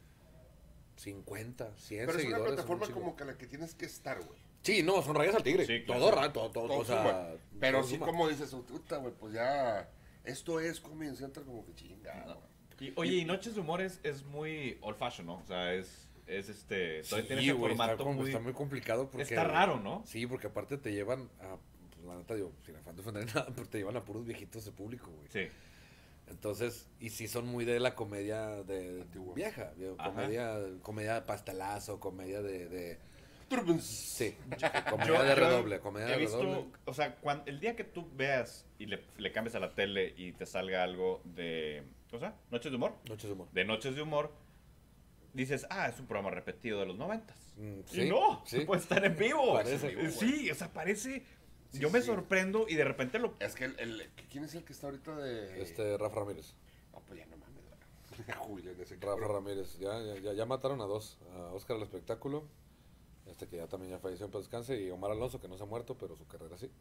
50, 100 Pero es una seguidores. plataforma un chingo. como que la que tienes que estar, güey. Sí, no, son rayas al tigre. Sí, claro. Todo rato, todo, Todo o sea, suma. Pero todo sí, suma. como dices, puta, güey, pues ya... Esto es Comedy Central como que chingada, güey. Oye, y Noches de humor es muy old fashion, ¿no? O sea, todavía Sí, tiene ese güey, formato muy... está muy complicado porque... Está raro, ¿no? Sí, porque aparte te llevan a... Pues, la neta, digo, sin afán de ofender nada, pero te llevan a puros viejitos de público, güey. Sí. Entonces, y sí son muy de la comedia de Antigua. vieja, digo, Ajá. comedia de pastelazo, comedia de sí, Yo- comedia de yo redoble, comedia He de visto, redoble. o sea, el día que tú veas y le cambies a la tele y te salga algo de, o sea, Noches de humor, Noches de humor. de Noches de humor, dices, es un programa repetido de los 90s. Sí, Y no, sí. puede estar en vivo. Parece. Sí, o sea, parece. Sí, yo me sí. sorprendo y de repente lo. Es que ¿quién es el que está ahorita de...? Rafa Ramírez. No, pues ya no mames, güey. Julián, ese Rafa cabrón. Ramírez, ya mataron a 2, a Óscar el Espectáculo, que ya también ya falleció en paz descanse, y Omar Alonso, que no se ha muerto, pero su carrera sí.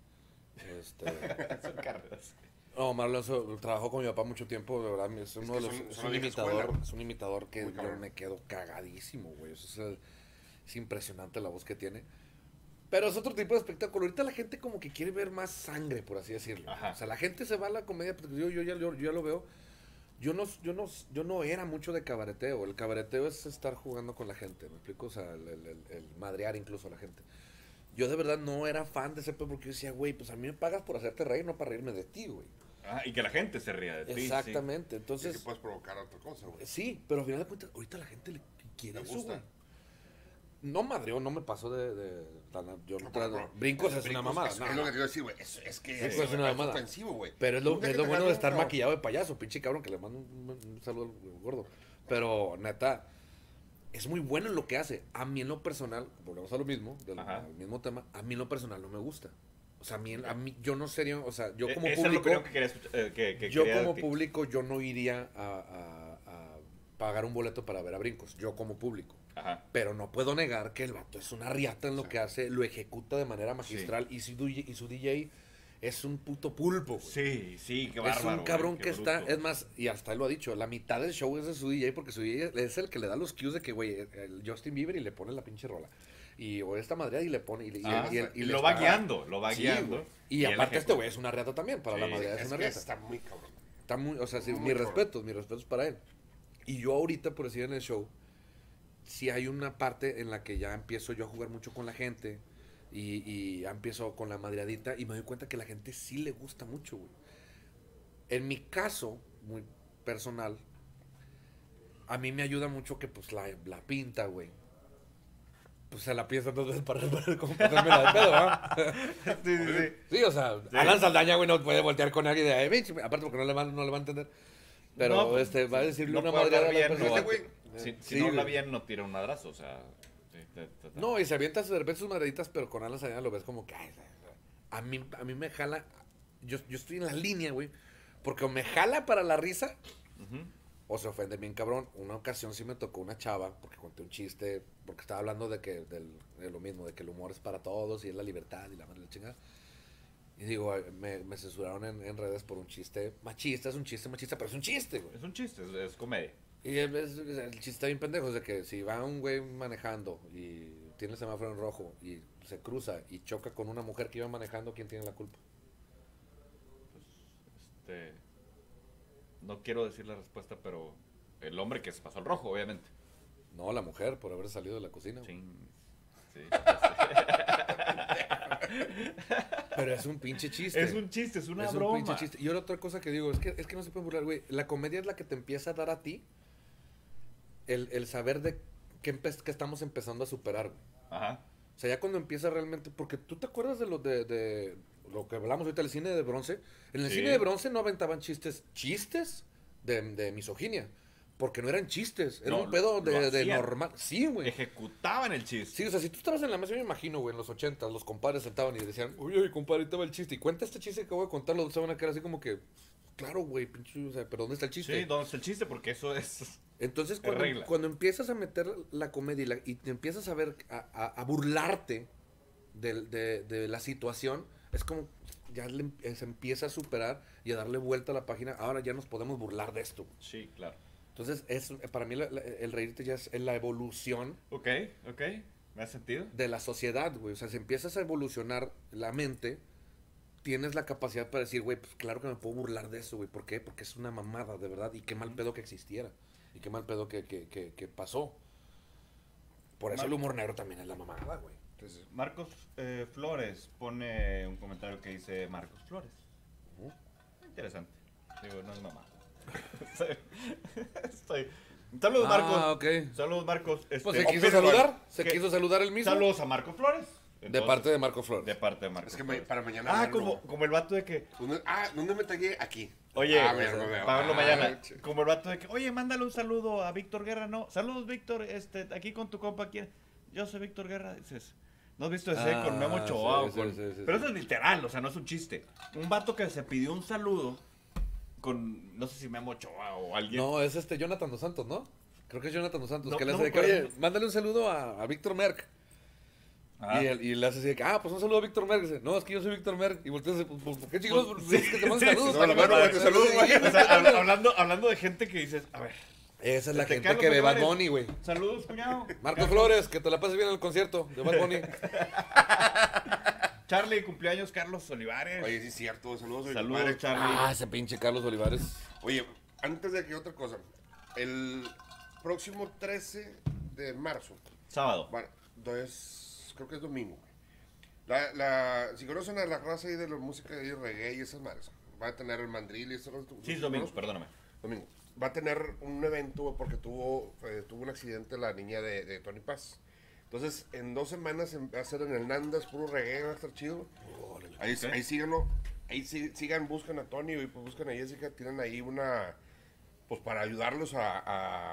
Son carreras. No, Omar Alonso trabajó con mi papá mucho tiempo, de verdad, es uno que de los, son es la un vieja imitador, escuela. es un imitador que Muy yo cabrón. me quedo cagadísimo, güey, es impresionante la voz que tiene. Pero es otro tipo de espectáculo. Ahorita la gente como que quiere ver más sangre, por así decirlo. Ajá. O sea, la gente se va a la comedia, porque yo ya lo veo. Yo no era mucho de cabareteo. El cabareteo es estar jugando con la gente, ¿me explico? O sea, el madrear incluso a la gente. Yo de verdad no era fan de ese pedo porque yo decía, güey, pues a mí me pagas por hacerte reír, no para reírme de ti, güey. Y que la gente se ría de ti. sí. Exactamente. Y que Entonces, puedes provocar otra cosa, güey. sí, pero al final de cuentas, ahorita la gente le quiere Le eso, gusta. güey. No madreó, no me pasó yo No, pero, brincos es una brincos mamada. Es no, lo no. que te iba a decir, güey. Es que Brincos eso, es una güey, mamada. ofensivo, güey. Pero es Un lo día que te bueno agarre de un estar cabrón. maquillado de payaso, pinche cabrón, que le mando un saludo al gordo. Pero, neta, es muy bueno en lo que hace. A mí en lo personal, volvemos a lo mismo, Ajá. al mismo tema, a mí en lo personal no me gusta. O sea, a mí yo no sería, o sea, yo como Esa es la público, opinión que quería escuchar, que yo quería como de ti. público, yo no iría pagar un boleto para ver a Brincos, yo como público. Ajá. Pero no puedo negar que el vato es una riata en lo que hace, lo ejecuta de manera magistral y su DJ es un puto pulpo, güey. Sí, sí, qué Es bárbaro. un cabrón güey, que qué está, bruto. es más, y hasta él lo ha dicho, la mitad del show es de su DJ porque su DJ es el que le da los cues de que, güey, el Justin Bieber y le pone la pinche rola. Y o esta madre y le pone, Y le lo va está- guiando, lo va Sí, guiando. güey. Y él aparte este ejecuta. güey es una riata también, para la Sí, madre es Es una que riata. está muy cabrón. Está muy, o sea, sí, Muy mis cabrón. respetos para él. Y yo ahorita, por decir en el show, sí hay una parte en la que ya empiezo yo a jugar mucho con la gente y ya empiezo con la madreadita y me doy cuenta que a la gente sí le gusta mucho, güey. En mi caso, muy personal, a mí me ayuda mucho que pues la pinta, güey. Pues se la piensa entonces para como pasarme la de pedo, ¿ah? Sí, sí, sí. Sí, o sea, Alan Saldaña, güey, no puede voltear con alguien de ahí, "Ven, aparte porque no le va a entender. Pero No, pues, va a decirle no una puede madreada a hablar la bien, persona. Este güey, Si Sí, no habla güey. bien, no tira un madrazo, o sea. sí, No, y se avienta de repente sus madraditas, pero con Alan Saldaña lo ves como que, ay, a mí me jala, yo estoy en la línea, güey, porque o me jala para la risa, Ujú. o se ofende bien cabrón. Una ocasión sí me tocó una chava, porque conté un chiste, porque estaba hablando de lo mismo, de que el humor es para todos y es la libertad y la madre de la chingada. Y digo, me censuraron en redes por un chiste machista, es un chiste machista, pero es un chiste, güey. Es un chiste, es comedia. Y el chiste está bien pendejo, es de que si va un güey manejando y tiene el semáforo en rojo y se cruza y choca con una mujer que iba manejando, ¿quién tiene la culpa? Este. No quiero decir la respuesta, pero. El hombre que se pasó al rojo, obviamente. No, la mujer, por haber salido de la cocina. güey. Ching. Sí. Pero es un pinche chiste. Es un chiste, es una Es broma. un pinche chiste. Y ahora otra cosa que digo, es que no se puede burlar, güey. La comedia es la que te empieza a dar a ti el saber de qué estamos empezando a superar, güey. Ajá. O sea, ya cuando empieza realmente, porque tú te acuerdas de lo que hablamos ahorita del cine de bronce. En el Sí. cine de bronce no aventaban chistes de misoginia. Porque no eran chistes, era No, un pedo lo de hacían. normal. Sí, güey. Ejecutaban el chiste. Sí, o sea, si tú estabas en la mesa, yo me imagino, güey, en los 80, los compadres sentaban y decían, oye, compadre, ahí te va el chiste. Y cuenta este chiste que voy a contar, los dos se van a quedar así como que, claro, güey, pinche, o sea, pero ¿dónde está el chiste? Sí, ¿dónde está el chiste? Porque eso es. Entonces, Es regla. cuando empiezas a meter la comedia y te empiezas a ver, a burlarte de la situación, es como, ya se empieza a superar y a darle vuelta a la página. Ahora ya nos podemos burlar de esto. Sí, claro. Entonces, para mí el reírte ya es la evolución Ok, ok. ¿Me hace sentido? de la sociedad, güey. O sea, si empiezas a evolucionar la mente, tienes la capacidad para decir, güey, pues claro que me puedo burlar de eso, güey. ¿Por qué? Porque es una mamada, de verdad. Y qué mal pedo que existiera. Y qué mal pedo que pasó. Por eso el humor negro también es la mamada, güey. entonces, Marcos Flores pone un comentario que dice Marcos Flores. Interesante. Digo, no es mamá. Estoy. Saludos, Marcos. ok. Saludos, Marcos. Pues se Oh, quiso pero saludar. bueno, Se ¿qué? quiso saludar el mismo. Saludos a Marcos Flores. De Entonces, parte de Marco Flores. De parte de Marcos es que Flores. para mañana. Ah, verlo. como el vato de que. ¿Dónde me tagué? Aquí. Oye, A verlo, veo. para verlo mañana. che. Como el vato de que, oye, mándale un saludo a Víctor Guerra, ¿no? Saludos, Víctor, aquí con tu compa, ¿quién? Yo soy Víctor Guerra, dices. ¿No has visto ese con Memo Ochoa? sí, sí, Pero sí. eso es literal, o sea, no es un chiste. Un vato que se pidió un saludo con, no sé si Memo Ochoa o alguien. No, es Jonathan Dos Santos, ¿no? Creo que es Jonathan Dos Santos. No, que le no hace me de que, acuerdo. oye, mándale un saludo a Víctor Merck. Ah. Y le hace así de que, pues un saludo a Víctor Merck. Dice, no, es que yo soy Víctor Merck. Y volteas y dice, pues, ¿por qué chicos? Sí, Es que te mandan sí, saludos. sí, para no, que la mano, me- güey, te saludo, güey. O sea, hablando de gente que dices, a ver. Esa es la gente Carlos que ve Bad Olivares. Bunny, güey. Saludos, cuñado. Marcos Flores, que te la pases bien en el concierto de Bad Bunny. Charlie, cumpleaños, Carlos Olivares. Oye, sí es cierto. Saludos a mi Saludos, compadre. Charlie. Ese pinche Carlos Olivares. Oye, antes de que otra cosa. El próximo 13 de marzo. Sábado. Bueno, entonces, creo que es domingo. Si conocen a la raza ahí de la música de reggae y esas madres, va a tener el mandril y esas cosas. Sí, es domingo, perdóname. Domingo. Va a tener un evento porque tuvo un accidente la niña de Tony Paz. Entonces, en 2 semanas va a ser en el Nandas, puro reggae, va a estar chido. Ahí, Ok. ahí síganlo. Ahí sigan, buscan a Tony y pues buscan a Jessica. Tienen ahí una, pues para ayudarlos a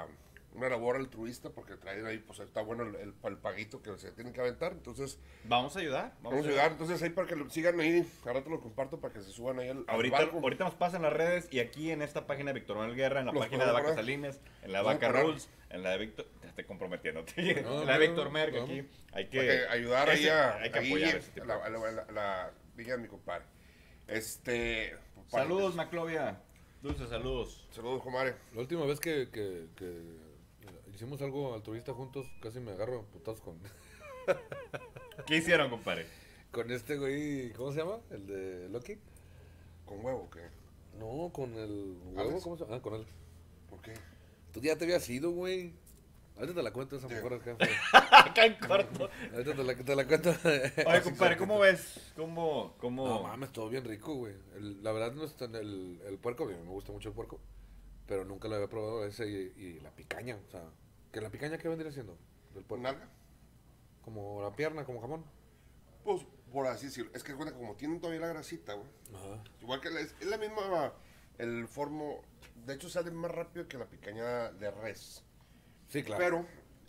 una labor altruista porque traen ahí, pues está bueno el paguito que se tienen que aventar. Entonces, Vamos a ayudar. vamos a ayudar. Entonces, ahí para que lo sigan ahí, ahora te lo comparto para que se suban ahí al barco. Ahorita nos pasan las redes y aquí en esta página de Víctor Manuel Guerra, en la Los página de puedo Vacas poner. Salines, en la Los Vaca puedo Rules, en la de Víctor, te estoy comprometiéndote, No, en la de no, Víctor Merck, no. aquí hay Para que ayudar ahí hay que ahí apoyar ese tipo. la viña de mi compadre. Saludos, Maclovia. Dulces saludos. Saludos, compadre. La última vez que hicimos algo altruista juntos, casi me agarro a putazos con, ¿Qué hicieron, compadre? con este güey, ¿cómo se llama? El de Loki. ¿Con huevo qué? No, con el huevo, Alex. ¿cómo se llama? Ah, con él. ¿Por qué? Tú ya te habías ido, güey. Ahorita te la cuento esa Sí. mejor acá. Fue. Acá en corto. Ahorita te la cuento. Oye, compadre, ¿cómo ves? ¿Cómo? No mames, todo bien rico, güey. La verdad no está en el puerco, a mí me gusta mucho el puerco. Pero nunca lo había probado ese y la picaña. O sea, ¿que la picaña qué vendría siendo? Del puerco. ¿Nalga? Como la pierna, como jamón. Pues, por así decirlo. Es que cuenta como tienen todavía la grasita, güey. Ajá. Igual que es la misma, el formo. De hecho, sale más rápido que la picaña de res. Sí, claro. Pero,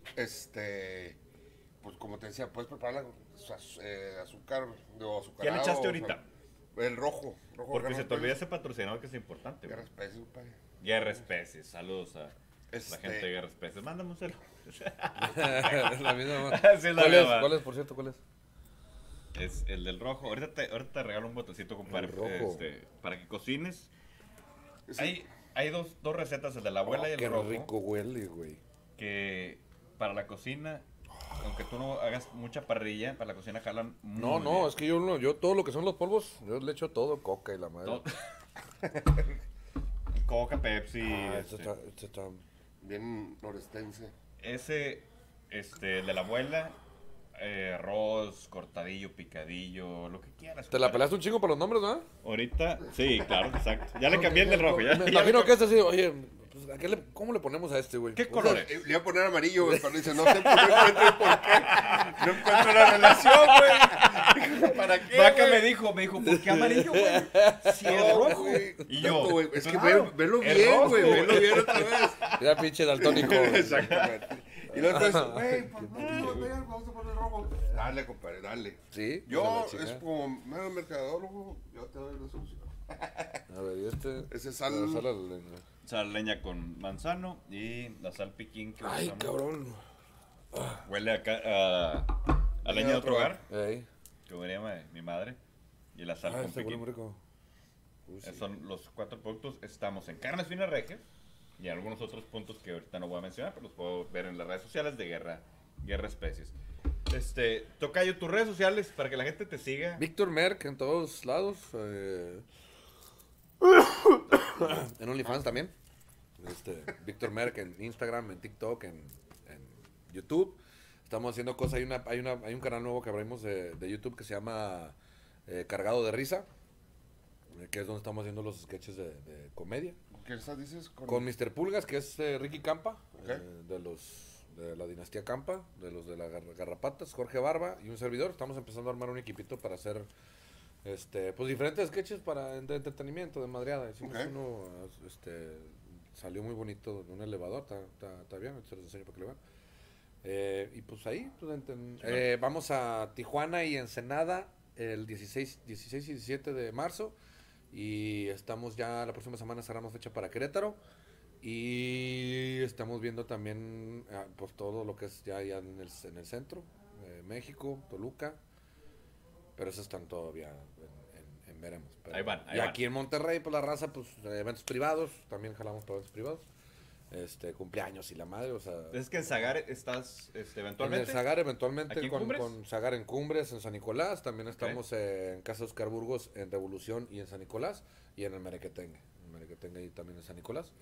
pues como te decía, puedes prepararla con azúcar o azucarado. ¿Qué le echaste o sea, ahorita? el rojo. Porque Guerra se te olvida Especies. ese patrocinador que es importante, güey. Guerra Especies, compadre. Guerra Especies. Saludos a la gente de Guerra Especies. Mándame un celo. Es la misma. Sí, es la ¿Cuál es? misma. ¿Cuál es, por cierto? ¿Cuál es? Es el del rojo. Ahorita te regalo un botecito, compadre. El rojo. Para que cocines. Sí. Hay dos recetas, el de la abuela y el Qué rojo. rico huele, güey. Que para la cocina, aunque tú no hagas mucha parrilla, para la cocina jalan muy No, bien. es que yo todo lo que son los polvos, yo le echo todo, coca y la madre. Todo- Coca, Pepsi. Este está... Bien norestense. Ese, el de la abuela, arroz, cortadillo, picadillo, lo que quieras. Te la compadre. pelaste un chingo para los nombres, ¿no? Ahorita, sí, claro, exacto. Ya le cambié el del rojo. Ya, Me ya imagino le que es así, oye, pues, ¿cómo le ponemos a este, güey? ¿Qué O sea, colores? Le iba a poner amarillo, güey, pero dice, no sé, no encuentro por qué. No encuentro la relación, güey. ¿Para qué, Vaca güey? me dijo, ¿por qué amarillo, güey? Si es No, rojo. güey. Y No, yo, güey, es que claro, velo es bien, rojo, güey, velo bien otra vez. Era pinche daltónico. Exactamente. Y luego después, güey, pues no, vamos a poner rojo. Dale, compadre, dale. Sí. Yo, pues, a la es chingada. como mero mercadólogo, yo te doy la solución. A ver, y este... Ese sal. Sal a la leña. Sal leña con manzano y la sal piquín que Ay, usamos. cabrón. Huele a leña de otro hogar, Ey. que diría mi madre. Y la sal Ah, con este huele piquín. muy rico. Uy, sí. Esos son los 4 productos. Estamos en Carnes Finas Regias y en algunos otros puntos que ahorita no voy a mencionar, pero los puedo ver en las redes sociales de Guerra Especies. Tocayo, tus redes sociales para que la gente te siga. Víctor Merck en todos lados. En OnlyFans también. Víctor Merck en Instagram, en TikTok, en YouTube. Estamos haciendo cosas. Hay un canal nuevo que abrimos de YouTube que se llama Cargado de Risa. Que es donde estamos haciendo los sketches de comedia. ¿Qué estás dices? Con Mr. Pulgas, que es Ricky Campa, Ok. de la dinastía Campa, de los de las Garrapatas, Jorge Barba y un servidor. Estamos empezando a armar un equipito para hacer pues diferentes sketches de entretenimiento, de madreada. Hicimos Ok. uno, salió muy bonito de un elevador, está bien, se los enseño para que lo vean. Y pues ahí, vamos a Tijuana y Ensenada el 16 y 17 de marzo. Y estamos ya, la próxima semana cerramos fecha para Querétaro. Y estamos viendo también pues todo lo que es ya en el centro, México, Toluca. Pero esos están todavía en veremos. Pero, Ahí van. y aquí en Monterrey, pues la raza, pues eventos privados, también jalamos para eventos privados. Cumpleaños y la madre, o sea... Es que en Zagar estás En eventualmente. el Zagar eventualmente ¿Aquí en con Cumbres? Zagar en Cumbres, en San Nicolás. También estamos en Casa Oscar Burgos, en Revolución y en San Nicolás. Y en el Merequetengue. En Merequetengue y también en San Nicolás.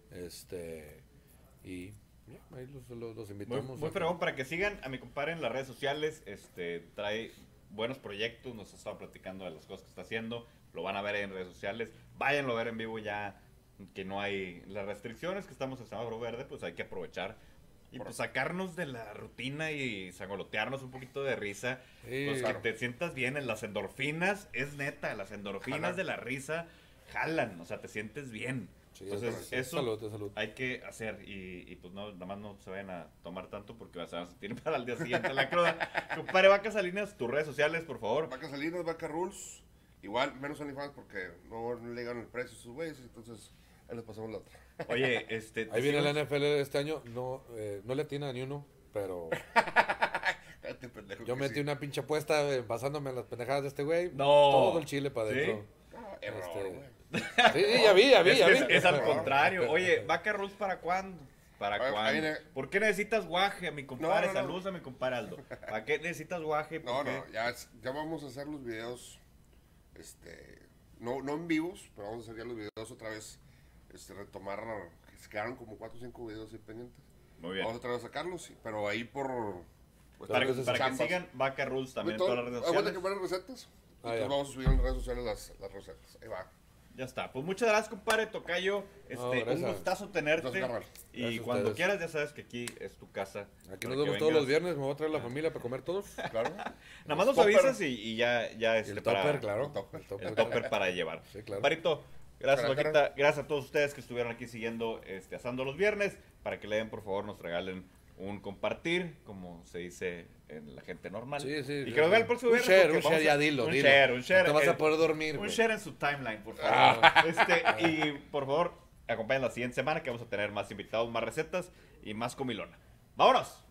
Y ya, ahí los invitamos. Muy fregón para que sigan a mi compadre en las redes sociales. Trae buenos proyectos, nos ha estado platicando de las cosas que está haciendo. Lo van a ver en redes sociales. Váyanlo a ver en vivo ya que no hay las restricciones, que estamos en semáforo verde, pues hay que aprovechar y pues sacarnos de la rutina y sangolotearnos un poquito de risa, Sí, pues claro. que te sientas bien. En las endorfinas, es neta, las endorfinas Jalan. de la risa jalan, o sea, te sientes bien. Sí, Entonces, sí. eso Salud. hay que hacer y pues no, nada más no se vayan a tomar tanto porque se van a sentir para el día siguiente la cruda. Compadre Vaca Salinas, tus redes sociales, por favor. Vaca Salinas, Vaca Rules. Igual, menos OnlyFans porque no le llegan el precio a sus güeyes, entonces ahí les pasamos la otra. Oye, Ahí viene la NFL este año. No le atina ni uno, pero Cállate, pendejo, yo que metí sí. una pinche apuesta basándome en las pendejadas de este güey. No. Todo el chile para ¿Sí? adentro. No, error, Este, güey. Sí, ya vi. Es al contrario. Oye, Vaca Rules, ¿para cuándo? ¿Para Ahí cuándo? viene. ¿Por qué necesitas guaje, a mi compadre? No. Saludos a mi compadre Aldo. ¿Para qué necesitas guaje? No, ¿Por qué? no, ya vamos a hacer los videos, no en vivos, pero vamos a hacer ya los videos otra vez, retomar, que se quedaron como 4 o 5 videos ahí pendientes. Muy bien. Vamos otra vez a sacarlos, sí, pero ahí por... pues, Para, Entonces, para que chambas. sigan Vaca Rules también en Todo- todas las redes aguanta sociales. que ponen recetas, entonces ya. vamos a subir en las redes sociales las recetas, ahí va. Ya está. Pues muchas gracias, compadre Tocayo. No, un gracias. gustazo tenerte. Gracias, carnal. Y Gracias a cuando ustedes. quieras, ya sabes que aquí es tu casa. Aquí Para nos que vemos todos los vengas. viernes. Me voy a traer la familia para comer todos. Claro. Nada más nos Topper. avisas y ya Y el para, topper, claro. el topper. el topper para llevar. Sí, claro. Compadrito, gracias, Cara, Vaquita. Gracias a todos ustedes que estuvieron aquí siguiendo Asando los Viernes. Para que le den, por favor, nos regalen un compartir, como se dice en la gente normal. Sí. Y que nos vean el próximo Un viernes. share, porque un vamos share, a- ya dilo. Un share. No te vas a poder dormir, Un güey. share en su timeline, por favor. Y por favor, acompañen la siguiente semana que vamos a tener más invitados, más recetas y más comilona. ¡Vámonos!